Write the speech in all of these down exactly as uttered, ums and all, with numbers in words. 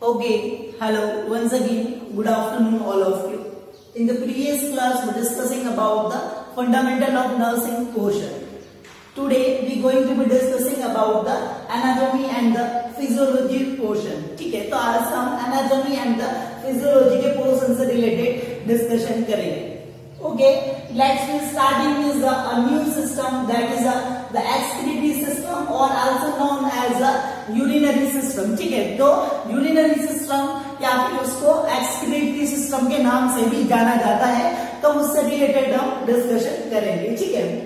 Okay, hello, once again, good afternoon all of you. In the previous class, we were discussing about the fundamental of nursing portion. Today, we are going to be discussing about the anatomy and the physiology portion. ठीक है, तो आज हम anatomy and the physiology के portion से related discussion करेंगे. Okay, let's be starting with the immune system, that is a, the excretory system or also known as a urinary system. ठीक है, तो urinary system या फिर उसको excretory system के नाम से भी जाना जाता है, तो उससे related हम discussion करेंगे. ठीक है.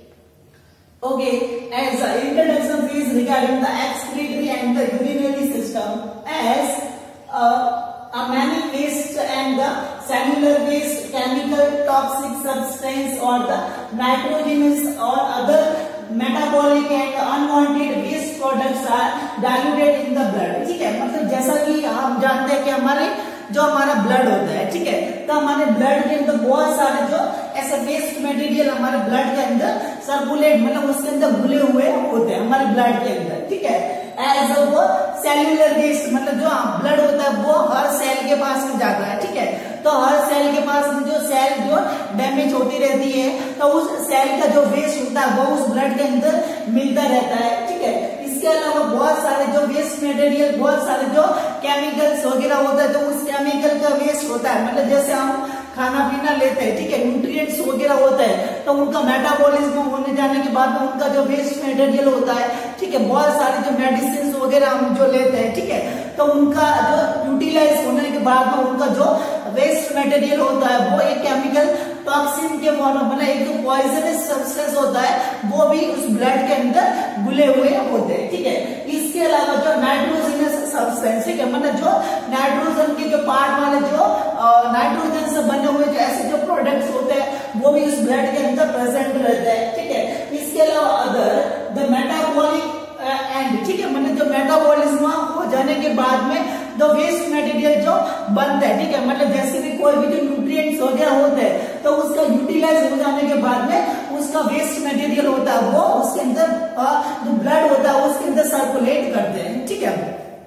Okay, as the introduction is regarding the excretory and the urinary system, as uh, a many waste and the cellular waste, chemical, toxic substance or the nitrogenous or other metabolic and unwanted waste products are diluted in the blood. ठीक है, मतलब जैसा कि हम जानते हैं कि हमारे जो हमारा ब्लड होता है, ठीक है, तो हमारे ब्लड के अंदर बहुत सारे जो ऐसे वेस्ट मटेरियल हमारे ब्लड के अंदर सर्कुलेट मतलब उसके अंदर घुले हुए होते हैं हमारे ब्लड के अंदर. ठीक है, एज वो सेल्यूलर वेस्ट मतलब जो ब्लड होता है वो हर सेल के पास में जाता है. ठीक है, तो हर सेल के पास में जो सेल जो डैमेज होती रहती है तो उस सेल का जो वेस्ट होता है वो उस ब्लड के अंदर मिलता रहता है. ठीक है, इसके अलावा बहुत सारे जो वेस्ट मटेरियल बहुत सारे जो केमिकल्स वगैरह होता है तो उस केमिकल का वेस्ट होता है मतलब जैसे हम खाना पीना लेते हैं, ठीक है, न्यूट्रिएंट्स वगैरह होता है तो उनका मेटाबॉलिज्म होने जाने के बाद में उनका जो वेस्ट मटेरियल होता है, ठीक है, बहुत सारे जो मेडिसिन वगैरह हम जो लेते हैं, ठीक है, तो उनका जो यूटिलाइज होने के बाद में उनका जो वेस्ट मटेरियल होता है वो एक केमिकल टॉक्सिन के फॉर्म मतलब एक जो पॉइजनस सब्सटेंस होता है वो भी उस ब्लड के अंदर घुले हुए होते हैं. ठीक है, इसके अलावा जो नाइट्रोजनस सब्सटेंस, ठीक है, मतलब जो नाइट्रोजन के जो पार्ट वाले जो नाइट्रोजन से बने हुए जो ऐसे जो प्रोडक्ट्स होते हैं वो भी उस ब्लड के अंदर प्रेजेंट रहते हैं. ठीक है, इसके अलावा अदर द मेटाबॉलिक एंड, ठीक है, मतलब जो मेटाबॉलिज्म हो जाने के बाद में जो वेस्ट मटेरियल जो बनता है, ठीक है, मतलब जैसे भी कोई भी जो न्यूट्रिएंट्स वगैरह होते हैं तो उसका यूटिलाइज हो जाने के बाद में उसका वेस्ट मटेरियल होता है वो उसके अंदर जो ब्लड होता है उसके अंदर सर्कुलेट करते हैं. ठीक है,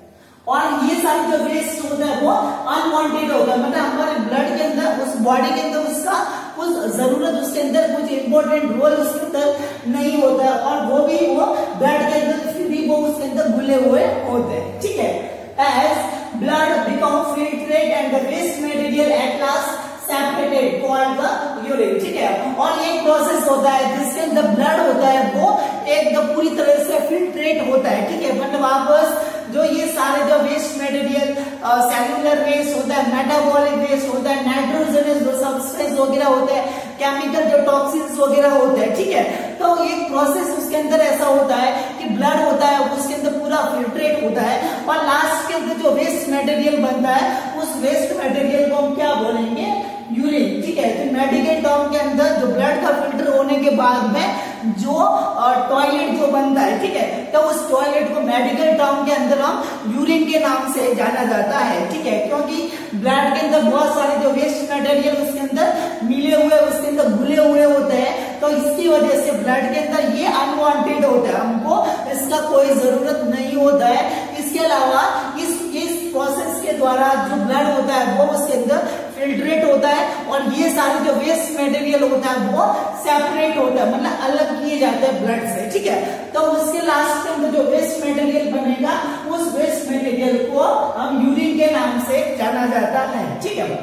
और ये सारे जो वेस्ट होता है वो अनवांटेड होता है मतलब हमारे ब्लड के अंदर उस बॉडी के अंदर उसका कुछ जरूरत उसके अंदर कुछ इंपॉर्टेंट रोल उसके अंदर नहीं होता है और वो भी वो ब्लड के अंदर फिर भी वो उसके अंदर घुले हुए होते हैं. ठीक है, as blood become filtrate and the waste material at last separated called the urine. ठीक है, और एक प्रोसेस होता है जिसके अंदर ब्लड होता है वो एकदम पूरी तरह से फिल्ट्रेट होता है. ठीक है, मतलब वापस जो ये सारे जो वेस्ट मटेरियल सेल्यूलर वेस्ट होता है, मेटाबॉलिक वेस्ट होता है, नाइट्रोजनस जो सब्सटेंस वगैरह होते हैं, केमिकल जो टॉक्सिन्स वगैरह होते हैं, ठीक है, तो एक प्रोसेस उसके अंदर ऐसा होता है कि ब्लड होता है उसके अंदर पूरा फिल्ट्रेट होता है और लास्ट के अंदर जो वेस्ट मटेरियल बनता है उस वेस्ट मटेरियल को हम क्या बोलेंगे, यूरिन. ठीक है, तो मेडिकल टर्म के अंदर जो ब्लड का फिल्टर होने के बाद में जो टॉयलेट जो बनता है, ठीक है, तो उस टॉयलेट को मेडिकल टर्म के अंदर हम यूरिन के नाम से जाना जाता है. ठीक है, क्योंकि ब्लड के अंदर बहुत सारे जो वेस्ट मटेरियल उसके अंदर मिले हुए उसके अंदर घुले हुए होते हैं तो इसकी वजह से ब्लड के अंदर ये अनवांटेड होता है, हमको इसका कोई जरूरत नहीं होता है. इसके अलावा इस इस प्रोसेस के द्वारा जो ब्लड होता है वो उसके अंदर फिल्ट्रेट होता है और ये सारे जो वेस्ट मटेरियल होता है वो सेपरेट होता है मतलब अलग किए जाते हैं ब्लड से. ठीक है, तो उसके लास्ट में जो वेस्ट मटेरियल बनेगा उस वेस्ट मटेरियल को हम यूरिन के नाम से जाना जाता है. ठीक है,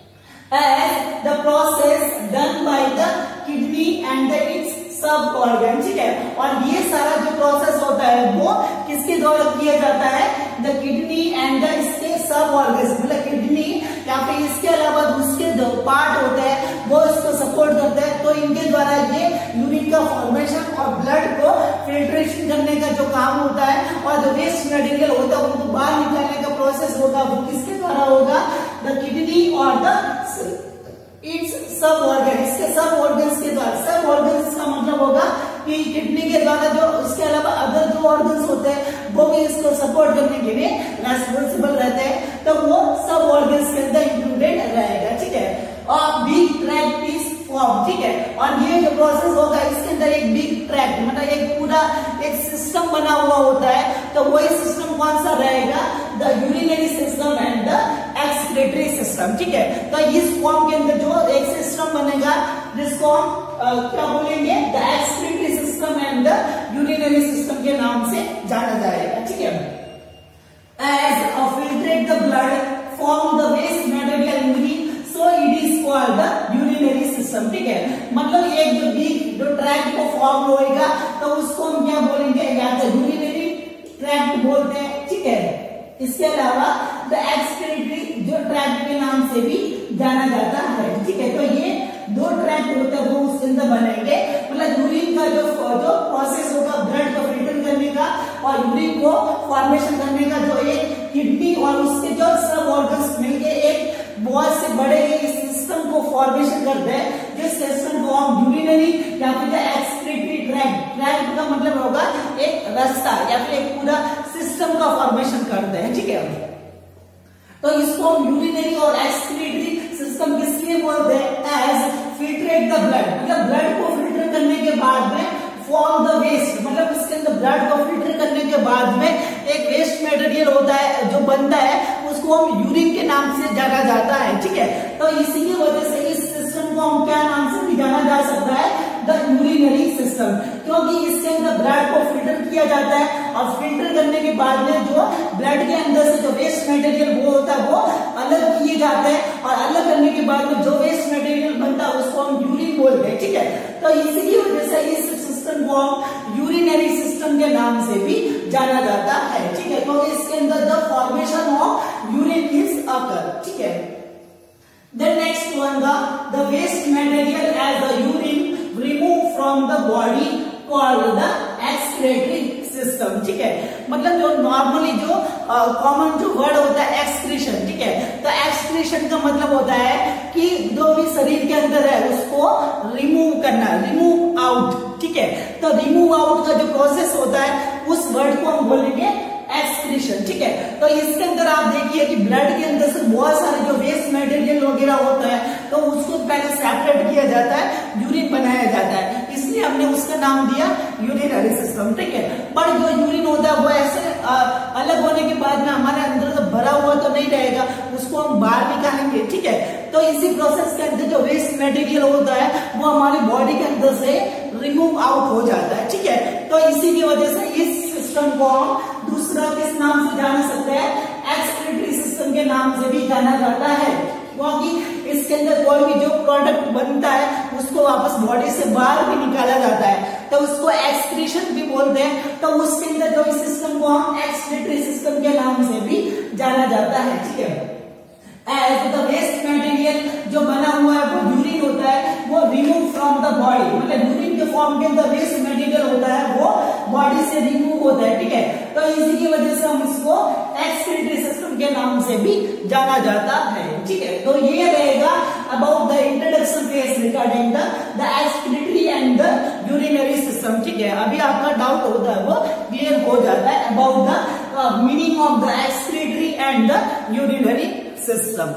as the process done by the kidney and the its sub organ. ठीक है, और ये सारा जो प्रोसेस होता है वो किसके द्वारा किया जाता है, द किडनी एंड द इसके सब ऑर्गन मतलब किडनी या फिर इसके अलावा दूसरे जो पार्ट होते हैं वो इसको सपोर्ट करते हैं तो इनके द्वारा ये यूरिन का फॉर्मेशन और ब्लड को फिल्ट्रेशन करने का जो काम होता है और जो वेस्ट मटेरियल होता है उनको बाहर निकालने का प्रोसेस होगा वो किसके द्वारा होगा, द किडनी और द इट्स सब ऑर्गन इसके सब ऑर्गन्स के द्वारा. सब ऑर्गन्स का मतलब होगा कि किडनी के द्वारा जो उसके अलावा अदर जो ऑर्गन्स होते हैं वो भी इसको सपोर्ट करने के लिए रेस्पॉन्सिबल रहते हैं तो वो सब ऑर्गन्स के अंदर इंक्लूडेड रहेगा. ठीक है, और बिग ट्रैक्ट इज फॉर्म. ठीक है, और ये जो प्रोसेस होगा इसके अंदर एक बिग ट्रैक्ट मतलब एक पूरा एक सिस्टम बना हुआ होता है तो वही सिस्टम कौन सा रहेगा, the urinary system excretory system, ठीक है। तो इस फॉर्म के अंदर जो एक सिस्टम बनेगा जिसको हम क्या बोलेंगे, the excretory system and the urinary system के नाम से जाना जाएगा, ठीक है। As a filtrate the blood from the waste material urine, so it is called the urinary system, ठीक है। मतलब एक जो बीक जो ट्रैक्ट को फॉर्म होएगा तो उसको हम क्या बोलेंगे, या तो यूरिनरी ट्रैक्ट बोलते हैं, ठीक है। इसके अलावा द एक्सक्रीटरी जो ट्रैक्ट के नाम से भी जाना जाता है, ठीक है। तो ये दो ट्रैक्ट होते हैं वो उसके अंदर बनेंगे, मतलब यूरिन का जो जो प्रोसेस होगा ब्लड को फिल्टर करने का और यूरिन को फॉर्मेशन करने का, जो एक किडनी और उसके जो सब ऑर्गन्स मिलके एक बहुत से बड़े इस सिस्टम को फॉर्मेशन करते हैं, जिस सिस्टम को हम यूरिनरी या फिर एक्सक्रीटरी ट्रैक्ट, ट्रैक्ट का मतलब होगा एक रास्ता या फिर एक पूरा सिस्टम का फॉर्मेशन करते हैं, ठीक है। तो इसको हम यूरिनरी और एक्सक्रीटरी सिस्टम किसलिए बोलते हैं, एज फिल्ट्रेट द ब्लड, मतलब ब्लड को फिल्टर करने के बाद में फ्रॉम द वेस्ट, मतलब इसके अंदर ब्लड को फिल्टर करने के बाद में एक वेस्ट मटेरियल होता है जो बनता है, उसको हम यूरिन के नाम से जाना जाता है, ठीक है। तो इसी की वजह से इस सिस्टम को हम क्या नाम से भी जाना जा सकता है, द यूरिनरी सिस्टम, क्योंकि इसके अंदर ब्लड को फिल्टर किया जाता है और फिल्टर करने के बाद में जो ब्लड के अंदर से जो वेस्ट मटेरियल वो होता है वो अलग किए जाते हैं और अलग करने के बाद में जो वेस्ट मटेरियल बनता है उसको हम यूरिन बोलते हैं, ठीक है। तो इसी की वजह से इस सिस्टम को हम यूरिनरी सिस्टम के नाम से भी जाना जाता है, ठीक है, क्योंकि इसके अंदर the formation of urine is occur, ठीक है। The next one, the the waste material as the urine removed from the body called the excretory system, ठीक है। मतलब जो नॉर्मली जो कॉमन uh, जो वर्ड होता है एक्सक्रीशन, ठीक है। तो एक्सक्रीशन का मतलब होता है कि जो भी शरीर के अंदर है उसको रिमूव करना, रिमूव आउट, ठीक है। तो रिमूव आउट का जो प्रोसेस होता है उस वर्ड को हम बोलेंगे एक्सक्रीशन, ठीक है। तो इसके अंदर आप देखिए कि ब्लड के अंदर से बहुत सारे जो वेस्ट मटेरियल वगैरह होता है तो उसको पहले सेपरेट किया जाता है, यूरिन बनाया जाता है, इसलिए हमने उसका नाम दिया यूरिनरी सिस्टम, ठीक है। पर जो यूरिन होता है वो ऐसे आ, अलग होने के बाद में हमारे अंदर तो भरा हुआ तो नहीं रहेगा, उसको हम बाहर निकालेंगे, ठीक है। तो इसी प्रोसेस के अंदर जो वेस्ट मटेरियल होता है वो हमारी बॉडी के अंदर से रिमूव आउट हो जाता है, ठीक है। तो इसी की वजह से इस सिस्टम को हम दूसरा किस नाम से जान सकते हैं, एक्सक्रीटरी सिस्टम के नाम से भी जाना जाता है, क्योंकि इसके अंदर कोई भी जो प्रोडक्ट बनता है उसको वापस बॉडी से बाहर भी निकाला जाता है तो उसको एक्सक्रीशन भी बोलते हैं। तो उसके अंदर जो इस सिस्टम को हम एक्सक्रीटरी सिस्टम के नाम से भी जाना जाता है, ठीक है। एज द वेस्ट मटेरियल जो बना हुआ है वो यूरिन होता है, वो रिमूव फ्रॉम द बॉडी, मतलब यूरिन के फॉर्म के अंदर वेस्ट मटेरियल होता है वो बॉडी से रिमूव होता है, ठीक है। तो इसी की वजह से हम इसको एक्सक्रीटरी सिस्टम के नाम से भी जाना जाता है, ठीक है। तो ये रहेगा about the introduction phase regarding the the excretory and the urinary system, ठीक है। अभी आपका डाउट होता है वो क्लियर हो जाता है about the meaning of the excretory and the urinary system.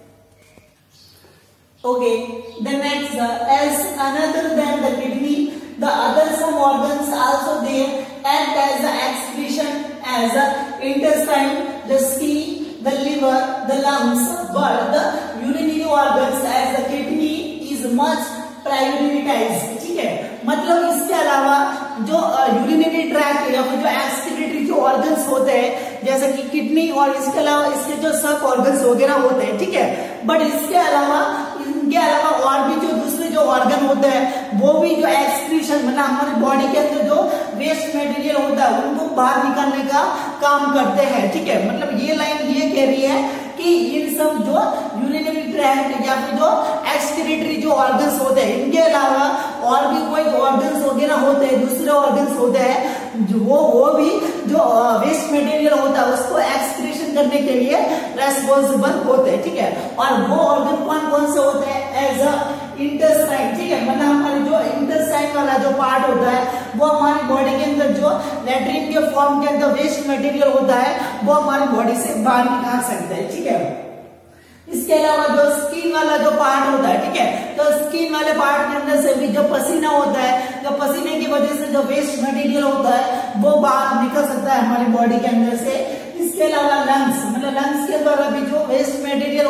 Okay, the next uh, as another than the kidney, the other some organs also there act as the excretion as the intestine, the skin, the liver, the lungs, but the urinary organs as the kidney is much prioritized, ठीक है। मतलब इसके अलावा जो urinary tract या फिर जो excretory जो ऑर्गन्स होते हैं जैसे कि किडनी और इसके अलावा इसके जो सब ऑर्गन्स वगैरह होते हैं, ठीक है। बट इसके अलावा इनके अलावा और भी जो दूसरे जो ऑर्गन होते हैं वो भी जो एक्सक्रीशन मतलब हमारी बॉडी के अंदर जो वेस्ट मटेरियल होता है उनको बाहर निकालने का काम करते हैं, ठीक है। मतलब ये लाइन ये कह रही है कि इन सब जो यूरिनरी ट्रैक्ट या फिर जो एक्सक्रीटरी जो ऑर्गन्स होते हैं इनके अलावा और भी कोई ऑर्गन्स वगैरह होते हैं, दूसरे ऑर्गन्स होते हैं जो वो वो भी जो वेस्ट मटेरियल होता है उसको एक्सक्रीशन करने के लिए रेस्पॉन्सिबल होते हैं, ठीक है। और वो ऑर्गन कौन कौन से होते हैं, एज अ इंटेस्टाइन, ठीक है। मतलब हमारे जो इंटेस्टाइन वाला जो पार्ट होता है वो हमारी बॉडी के अंदर जो लैट्रिन के फॉर्म के अंदर वेस्ट मटेरियल होता है वो हमारी बॉडी से बाहर निकाल सकते हैं, ठीक है। इसके अलावा जो स्किन वाला जो पार्ट होता है, ठीक है, तो स्किन वाले पार्ट के अंदर से भी जो पसीना होता है, जो पसीने की वजह से जो वेस्ट मटेरियल होता है वो बाहर निकल सकता है हमारी बॉडी के अंदर से। इसके अलावा लंग्स, मतलब लंग्स के द्वारा भी जो वेस्ट मटेरियल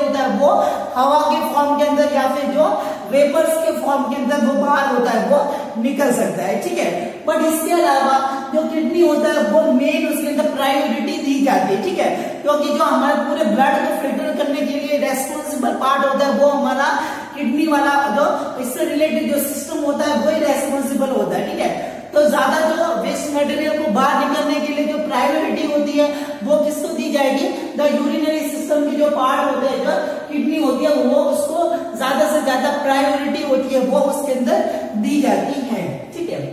वो हवा के फॉर्म के अंदर या फिर जो वेपर्स के फॉर्म के अंदर वो बाहर होता है वो निकल सकता है, ठीक है। बट इसके अलावा जो किडनी होता है वो मेन उसके अंदर प्रायोरिटी दी जाती है, ठीक है, क्योंकि जो हमारे पूरे ब्लड को फिल्टर करने के लिए रेस्पॉन्सिबल पार्ट होता है वो हमारा किडनी वाला जो इससे रिलेटेड जो सिस्टम होता है वही रेस्पॉन्सिबल होता है, ठीक है। तो ज्यादा जो वेस्ट मटेरियल को बाहर निकलने के लिए जो प्रायोरिटी होती है वो किसको दी जाएगी, द यूरिनरी सिस्टम की जो पार्ट होते हैं जो किडनी होती है वो उसको ज्यादा से ज्यादा प्रायोरिटी होती है वो उसके अंदर दी जाती है, ठीक है।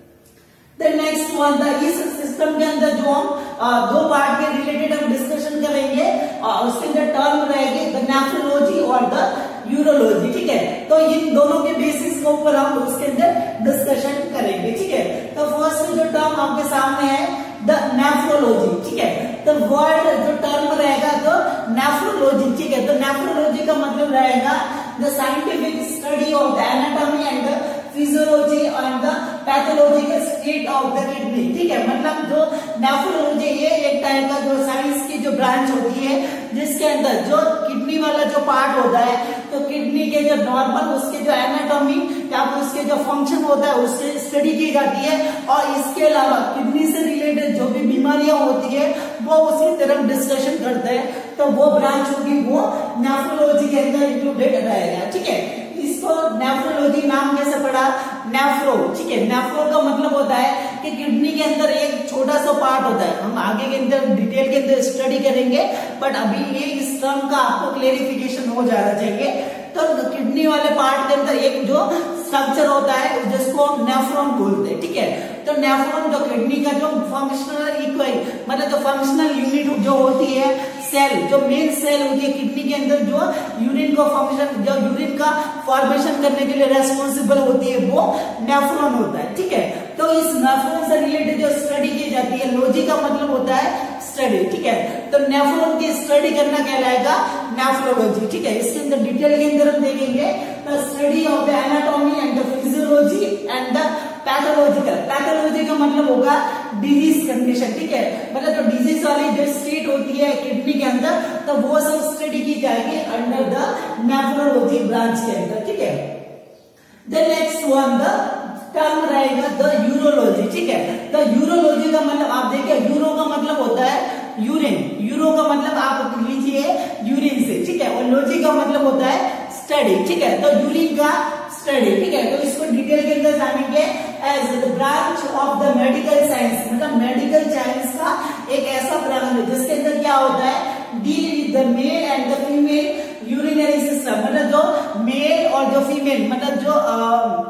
देन नेक्स्ट वन, द इस सिस्टम के अंदर जो हम आ, दो पार्ट के रिलेटेड हम डिस्कशन करेंगे और उसके अंदर टर्म रहेगी द नेफ्रोलॉजी और द यूरोलॉजी, ठीक है। तो इन दोनों के बेसिस के ऊपर हम उसके अंदर डिस्कशन करेंगे, ठीक है। तो फर्स्ट जो टर्म आपके सामने है द नेफ्रोलॉजी, ठीक है। तो वर्ड जो टर्म रहेगा तो नेफ्रोलॉजी, ठीक है। तो नेफ्रोलॉजी का मतलब रहेगा the scientific study of the anatomy and the physiology and the pathological state of the kidney, ठीक है। मतलब जो नेफ्रोलॉजी ये एक टाइप का जो साइंस की जो ब्रांच होती है जिसके अंदर जो किडनी वाला जो पार्ट होता है तो किडनी के जो नॉर्मल उसके जो एनाटॉमी या उसके जो फंक्शन होता है उससे स्टडी की जाती है और इसके अलावा किडनी से रिलेटेड जो भी बीमारियां होती है वो उसकी तरफ डिस्कशन करते हैं, तो वो ब्रांच होगी वो नेफ्रोलॉजी के अंदर इंक्लूडेड रहेगा, ठीक है। इसको नेफ्रोलॉजी नाम कैसे पड़ा, नेफ्रो, ठीक है। नेफ्रो का मतलब होता है कि किडनी के अंदर एक छोटा सा पार्ट होता है, हम आगे के अंदर डिटेल के अंदर स्टडी करेंगे बट अभी ये इस टर्म का आपको क्लेरिफिकेशन हो जाना चाहिए। तो किडनी वाले पार्ट के अंदर एक जो स्ट्रक्चर होता है जिसको हम नेफ्रॉन बोलते हैं, ठीक है। तो नेफ्रॉन जो किडनी का जो फंक्शनल इक्वल मतलब जो फंक्शनल यूनिट जो होती है सेल, जो मेन सेल होती है किडनी के अंदर जो यूरिन को फंक्शन जो यूरिन का फॉर्मेशन करने के लिए रेस्पॉन्सिबल होती है वो नेफ्रॉन होता है, ठीक है। तो इस नेफ्रॉन से रिलेटेड जो स्टडी की जाती है, लॉजी का मतलब होता है स्टडी, ठीक है। तो नेफ्रॉन की स्टडी करना कहलाएगा नेफ्रोलॉजी, ठीक है। इसके अंदर डिटेल के अंदर हम देखेंगे the study of the anatomy and the physiology and the pathological. Pathology का मतलब होगा डिजीज कंडीशन, ठीक है। मतलब जो डिजीज वाली जो स्टेट होती है किडनी के अंदर तो वो सब स्टडी की जाएगी अंडर द नेफ्रोलॉजी ब्रांच के अंदर, ठीक है। Then next one the term रहेगा द यूरोलॉजी, ठीक है। तो यूरोलॉजी का मतलब आप देखिए यूरो का मतलब होता है यूरिन, यूरो का मतलब आप लीजिए यूरिन से, ठीक है। और लॉजी का मतलब होता है स्टडी, ठीक है। तो यूरिन का स्टडी, ठीक है। तो इसको डिटेल के अंदर जानेंगे as the branch of the medical science, मतलब मेडिकल साइंस का एक ऐसा ब्रांच है जिसके अंदर क्या होता है deal with the male and the female urinary system, मतलब जो मेल और जो फीमेल मतलब जो आ,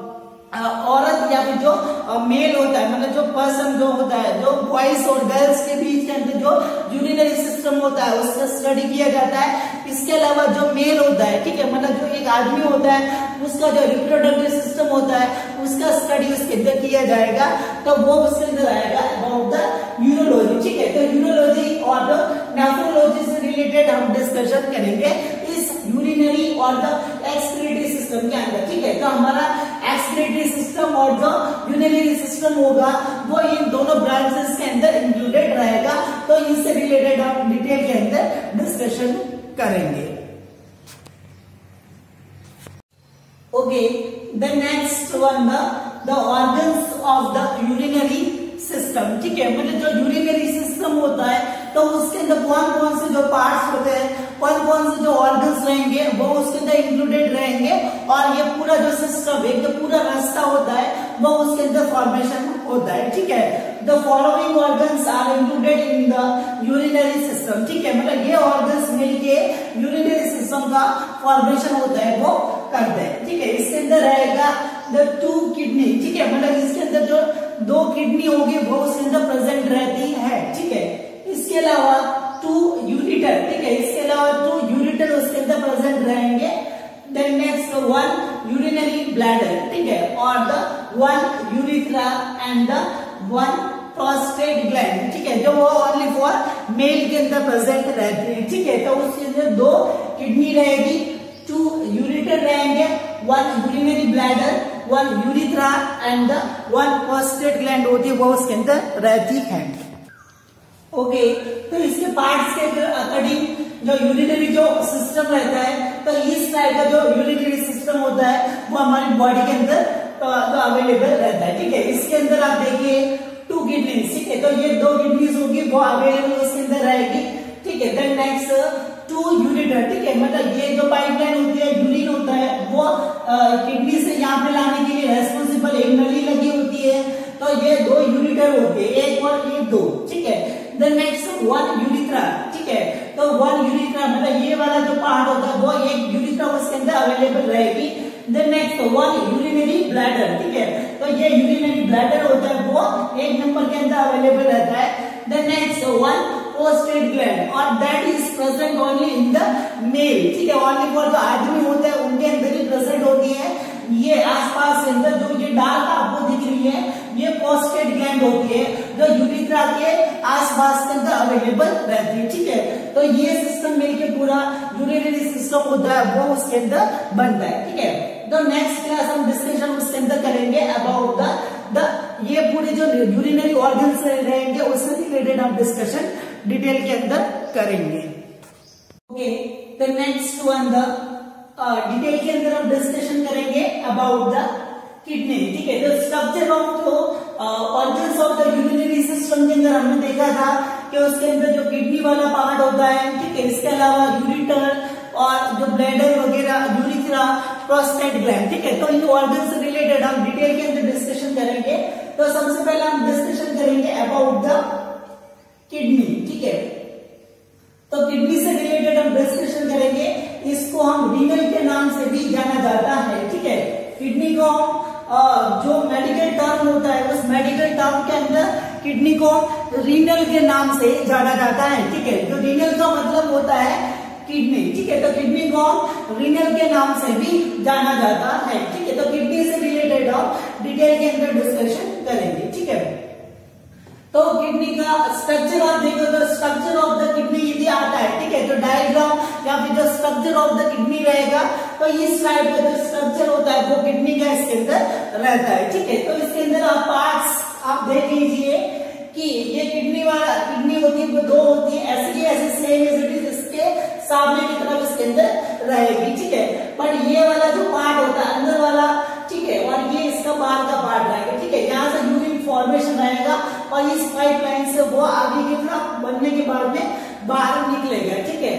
औरत या फिर जो मेल होता है मतलब जो पर्सन जो होता है जो बॉयज और गर्ल्स के बीच के अंदर जो यूरिनरी सिस्टम होता है उसका स्टडी किया जाता है। इसके अलावा जो मेल होता है, ठीक है, मतलब जो एक आदमी होता है उसका जो रिप्रोडक्टिव सिस्टम होता है उसका स्टडी उसके अंदर किया जाएगा, तो वो उसके अंदर आएगा अबाउट द यूरोलॉजी, ठीक है। तो यूरोलॉजी और नेफ्रोलॉजी से रिलेटेड हम डिस्कशन करेंगे इस यूरिनरी और द एक्सक्रीटरी सिस्टम के अंदर, ठीक है। तो हमारा एक्सक्रीटरी सिस्टम और जो यूरिनरी सिस्टम होगा वो इन दोनों ब्रांचेस के अंदर इंक्लूडेड रहेगा, तो इनसे रिलेटेड हम डिटेल के अंदर डिस्कशन करेंगे। Okay, the next one the organs of the urinary system, ठीक है। मतलब जो यूरिनरी सिस्टम होता है तो उसके अंदर कौन कौन से जो पार्ट्स होते हैं, कौन कौन से जो ऑर्गन्स रहेंगे वो उसके अंदर इंक्लूडेड रहेंगे और ये पूरा जो सिस्टम एक जो पूरा रास्ता होता है वो उसके अंदर फॉर्मेशन होता है, ठीक है। The following organs are included in the urinary system, ठीक है। मतलब ये ऑर्गन्स मिलके यूरिनरी सिस्टम का फॉर्मेशन होता है वो करते हैं, ठीक है। इसके अंदर रहेगा द टू किडनी, ठीक है। मतलब इसके अंदर जो दो किडनी होगी वो उसके अंदर प्रेजेंट रहती है, ठीक है। इसके अलावा टू यूरिटर, ठीक है। इसके अलावा टू यूरिटर उसके अंदर प्रेजेंट रहेंगे। Then next one urinary bladder, ठीक है, और the one urethra and the one prostate gland, ठीक है, जो वो ओनली फॉर मेल के अंदर प्रेजेंट रहती है, ठीक है। तो उसके अंदर दो किडनी रहेगी, टू यूरिटर रहेंगे, one urinary bladder, one urethra and the one prostate gland होती है वो उसके अंदर रहती है। ओके, तो इसके पार्ट्स के अकॉर्डिंग जो यूरिनरी जो सिस्टम रहता है, तो इस टाइप का जो यूरिनरी सिस्टम होता है वो हमारी बॉडी के अंदर तो अवेलेबल रहता है। ठीक है, इसके अंदर आप देखिए टू किडनीज, ठीक है, तो ये दो किडनीज होगी वो अवेलेबल इसके अंदर रहेगी। ठीक है, देन नेक्स्ट टू यूरिटर, ठीक है, मतलब ये जो पाइपलाइन होती है यूरिन होता है वो किडनी से यहाँ पे लाने के लिए रेस्पॉन्सिबल एक नली लगी होती है, तो ये दो यूरिटर होते हैं, एक और एक दो। ठीक है, देन नेक्स्ट वन यूरिथ्रा, ठीक है, तो वन यूरिथ्रा मतलब ये वाला जो पार्ट होता है वो एक यूरिथ्रा उसके अंदर अवेलेबल रहेगी। Then next one urinary bladder, ठीक है, तो ये यूरिनरी ब्लैडर होता है वो एक नंबर के अंदर अवेलेबल रहता है। Then next one prostate gland और that is present only in the male, ठीक है, ओनली फॉर जो आदमी होते हैं उनके अंदर ही प्रेजेंट होती है। ये आसपास के अंदर जो ये डार्क आपको दिख रही है ये प्रोस्टेट ग्लैंड होती है जो यूरिथ्रा के आसपास के अंदर अवेलेबल रहती है। ठीक है, तो ये सिस्टम मिलके पूरा यूरिनरी सिस्टम होता है वो उसके अंदर बनता है। ठीक है, तो नेक्स्ट क्लास हम डिस्कशन उसके अंदर करेंगे अबाउट द द ये पूरे जो यूरिनरी ऑर्गन्स रहेंगे उससे रिलेटेड हम डिस्कशन डिटेल के अंदर करेंगे। ओके, तो नेक्स्ट वन द डिटेल के अंदर हम डिस्कशन करेंगे अबाउट द किडनी। ठीक है, तो स्ट्रक्चर ऑफ जो organs of the urinary system के अंदर हमने देखा था कि उसके अंदर जो किडनी वाला पार्ट होता है, ठीक है, इसके अलावा यूरिटर और जो ब्लैडर वगैरह, यूरिथ्रा, प्रोस्टेट ग्लैंड, ठीक है, तो इन ऑर्गन से रिलेटेड हम डिटेल के अंदर डिस्कशन करेंगे। तो सबसे पहले हम डिस्कशन करेंगे अबाउट द किडनी। ठीक है, तो किडनी से रिलेटेड हम डिस्कशन करेंगे, इसको हम रीनल के नाम से भी जाना जाता है। ठीक है, किडनी को जो मेडिकल टर्म होता है उस मेडिकल टर्म के अंदर किडनी को रीनल के नाम से जाना जाता है। ठीक है, जो रीनल का मतलब होता है किडनी, ठीक है, तो किडनी को रीनल के नाम से भी जाना जाता है। ठीक है, तो किडनी से रिलेटेड हम डिटेल के अंदर डिस्कशन करेंगे। ठीक है, तो किडनी का स्ट्रक्चर आप देखो तो स्ट्रक्चर ऑफ द किडनी यदि आता है, ठीक है, तो डायग्राम या फिर जो स्ट्रक्चर ऑफ द किडनी रहेगा तो इस टाइप का जो स्ट्रक्चर होता है वो किडनी का इसके अंदर रहता है। ठीक है, तो इसके अंदर आप पार्ट्स आप देख लीजिए कि ये किडनी वाला किडनी होती है वो दो होती है, ऐसे ही ऐसे सेम एज इट इज इसके सामने की तरफ इसके अंदर रहेगी। ठीक है, पर ये वाला जो पार्ट होता है अंदर वाला, ठीक है, और ये इसका बाहर का पार्ट रहेगा। ठीक है, यहाँ से यूरिन फॉर्मेशन रहेगा और इस पाइपलाइन से वो आगे की तरफ बनने के बाद में बाहर निकलेगा। ठीक है,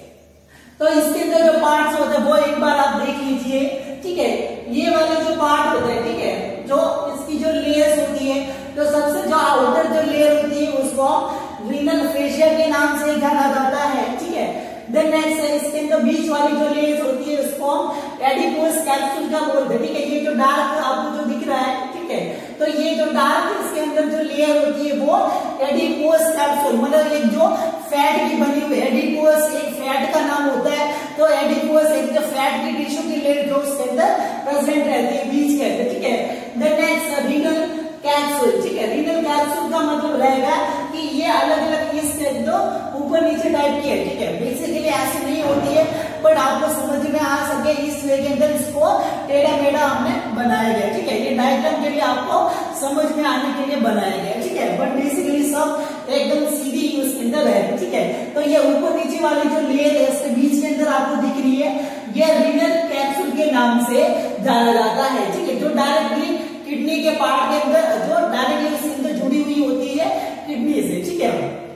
तो इसके अंदर जो पार्ट्स होते हैं वो एक बार आप देख लीजिए। ठीक है, ये वाला जो पार्ट होता है, ठीक है, जो इसकी जो लेयर्स होती है, तो सबसे जो आउटर जो लेयर होती है उसको रीनल फेशिया के नाम से जाना जाता है। ठीक है, देन नेक्स्ट है इसके अंदर बीच वाली जो लेयर्स होती है उसको एडिपोस कैप्सूल का बोलते हैं। ठीक है, ये जो डार्क आपको जो दिख रहा है, ठीक है, तो ये जो डार्क इसके अंदर जो लेयर होती है वो एडिपोस कैप्सूल, मतलब एक जो फैट की बनी हुई एडिपोस एक फैट का नाम होता है, तो एडिपोस एक जो फैट की टिश्यू की लेयर जो उसके अंदर प्रेजेंट रहती है बीच के अंदर। ठीक है, देन नेक्स्ट रीनल कैप्सूल। ठीक है, रीनल कैप्सूल का मतलब रहेगा कि ये अलग अलग इससे तो ऊपर नीचे टाइप की है। ठीक है, बेसिकली ऐसी नहीं होती है, बट आपको समझ में आ सके इस वे के अंदर इसको टेढ़ा मेढ़ा हमने बनाया गया। ठीक है, ये डायग्राम के लिए आपको समझ में आने के लिए बनाया गया। ठीक है, बट बेसिकली सब एकदम सीधी उसके अंदर है। ठीक है, तो ये ऊपर नीचे वाली जो लेयर है इसके बीच के अंदर आपको दिख रही है, ये रीनल कैप्सूल के नाम से जाना जाता है। ठीक है, जो डायरेक्टली किडनी के पार्ट के अंदर जो डायरेक्टली उसके अंदर जुड़ी हुई होती है किडनी से। ठीक है,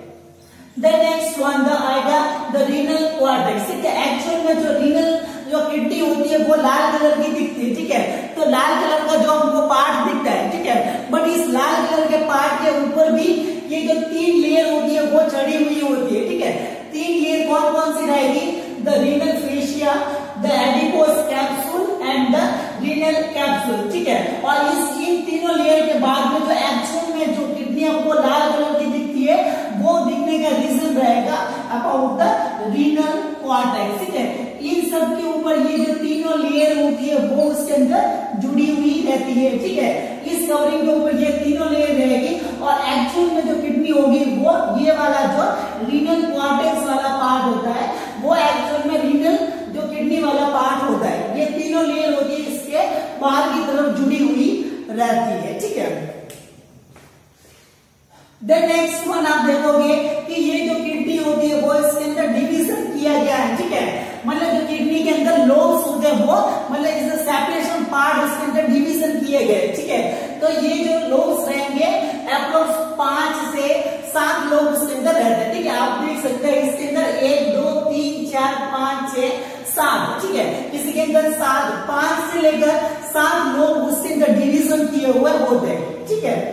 देन नेक्स्ट वन द आएगा द रीनल कॉर्टेक्स। ठीक है, एक्चुअल में जो रीनल जो किडनी होती है वो लाल कलर की दिखती है। ठीक है, तो लाल कलर का जो हमको पार्ट दिखता है, ठीक है, बट इस लाल कलर के पार्ट के ऊपर भी ये जो तीन लेयर होती है वो चढ़ी हुई होती है। ठीक है, तीन लेयर कौन कौन सी रहेगी? The renal fascia, the adipose capsule and the renal capsule. ठीक है, और इस इन तीनों लेयर के बाद में जो एक्चुअल में जो किडनी हमको लाल कलर की दिखती है वो दिखने का रीजन रहेगा अबाउट द रीनल कॉर्टेक्स। ठीक है, इन सब के ऊपर ये जो तीनों लेयर होती है वो उसके अंदर जुड़ी हुई रहती है। ठीक है, इस कवरिंग के ऊपर ये तीनों लेयर रहेगी और एक्चुअल में जो किडनी होगी वो ये वाला जो रीनल कॉर्टेक्स वाला पार्ट होता है वो एक्चुअल में रीनल जो किडनी वाला पार्ट होता है, ये तीनों लेयर होती है इसके बाहर की तरफ जुड़ी हुई रहती है। ठीक है, देन नेक्स्ट वन आप देखोगे कि ये जो किडनी होती है वो इसके अंदर डिवीजन किया गया है, ठीक है। मतलब जो किडनी के अंदर लोब्स होते हैं वो मतलब इस सेपरेशन पार्ट इसके अंदर डिवीजन किए गए, ठीक है। तो ये जो लोब्स रहेंगे अप्रोक्स पांच से सात लोग इसके अंदर रहते हैं, ठीक है। आप देख सकते हैं इसके अंदर एक दो तीन चार पांच छह सात, ठीक है। किसी के अंदर सात, पांच से लेकर सात लोग उसके अंदर डिवीजन किए हुए होते हैं, ठीक है।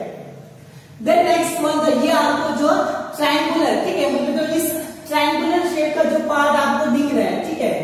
देन नेक्स्ट वन, ये आपको जो ट्रायंगुलर, ठीक है, मतलब इस ट्रायंगुलर शेप का जो पार्ट आपको दिख रहा है, ठीक है,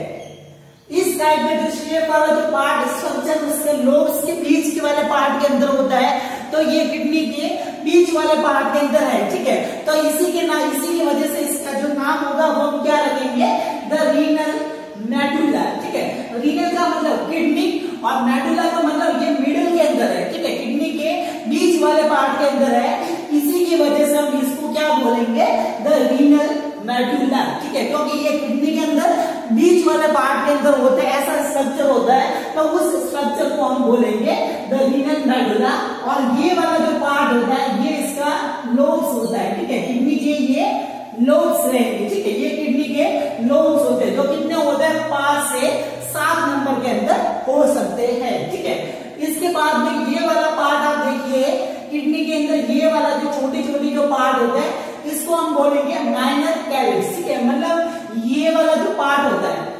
इस टाइप में जो शेप वाला जो पार्ट स्ट्रक्चर उसके लोब्स के बीच के वाले पार्ट के अंदर होता है, तो ये किडनी के बीच वाले पार्ट के अंदर है, ठीक है। तो इसी के नाम, इसी की वजह से इसका जो नाम होगा वो हम क्या रखेंगे, द रीनल मेडुला, ठीक है। रीनल का मतलब किडनी और मेडुला का मतलब ये मिडिल के अंदर है, ठीक है, किडनी के बीच वाले पार्ट के अंदर है। इसी की वजह से हम इसको क्या बोलेंगे, द रीनल मेडुला, ठीक है, क्योंकि ये किडनी के अंदर बीच वाले पार्ट के अंदर होता है, ऐसा स्ट्रक्चर होता है, तो उस स्ट्रक्चर को हम बोलेंगे द रीनल मेडुला। और ये वाला जो पार्ट होता है ये इसका लोब्स होता है, ठीक है, किडनी के ये लोब्स रहेंगे, ठीक है, ये किडनी के लोब्स होते हैं, जो कितने होते हैं, पांच से सात नंबर के अंदर हो सकते हैं, ठीक है। इसके बाद में ये वाला पार्ट आप देखिए, किडनी के अंदर ये वाला जो छोटी छोटी जो पार्ट होता है इसको हम बोलेंगे माइनर कैलिक्स, ठीक है। मतलब ये वाला जो पार्ट होता है,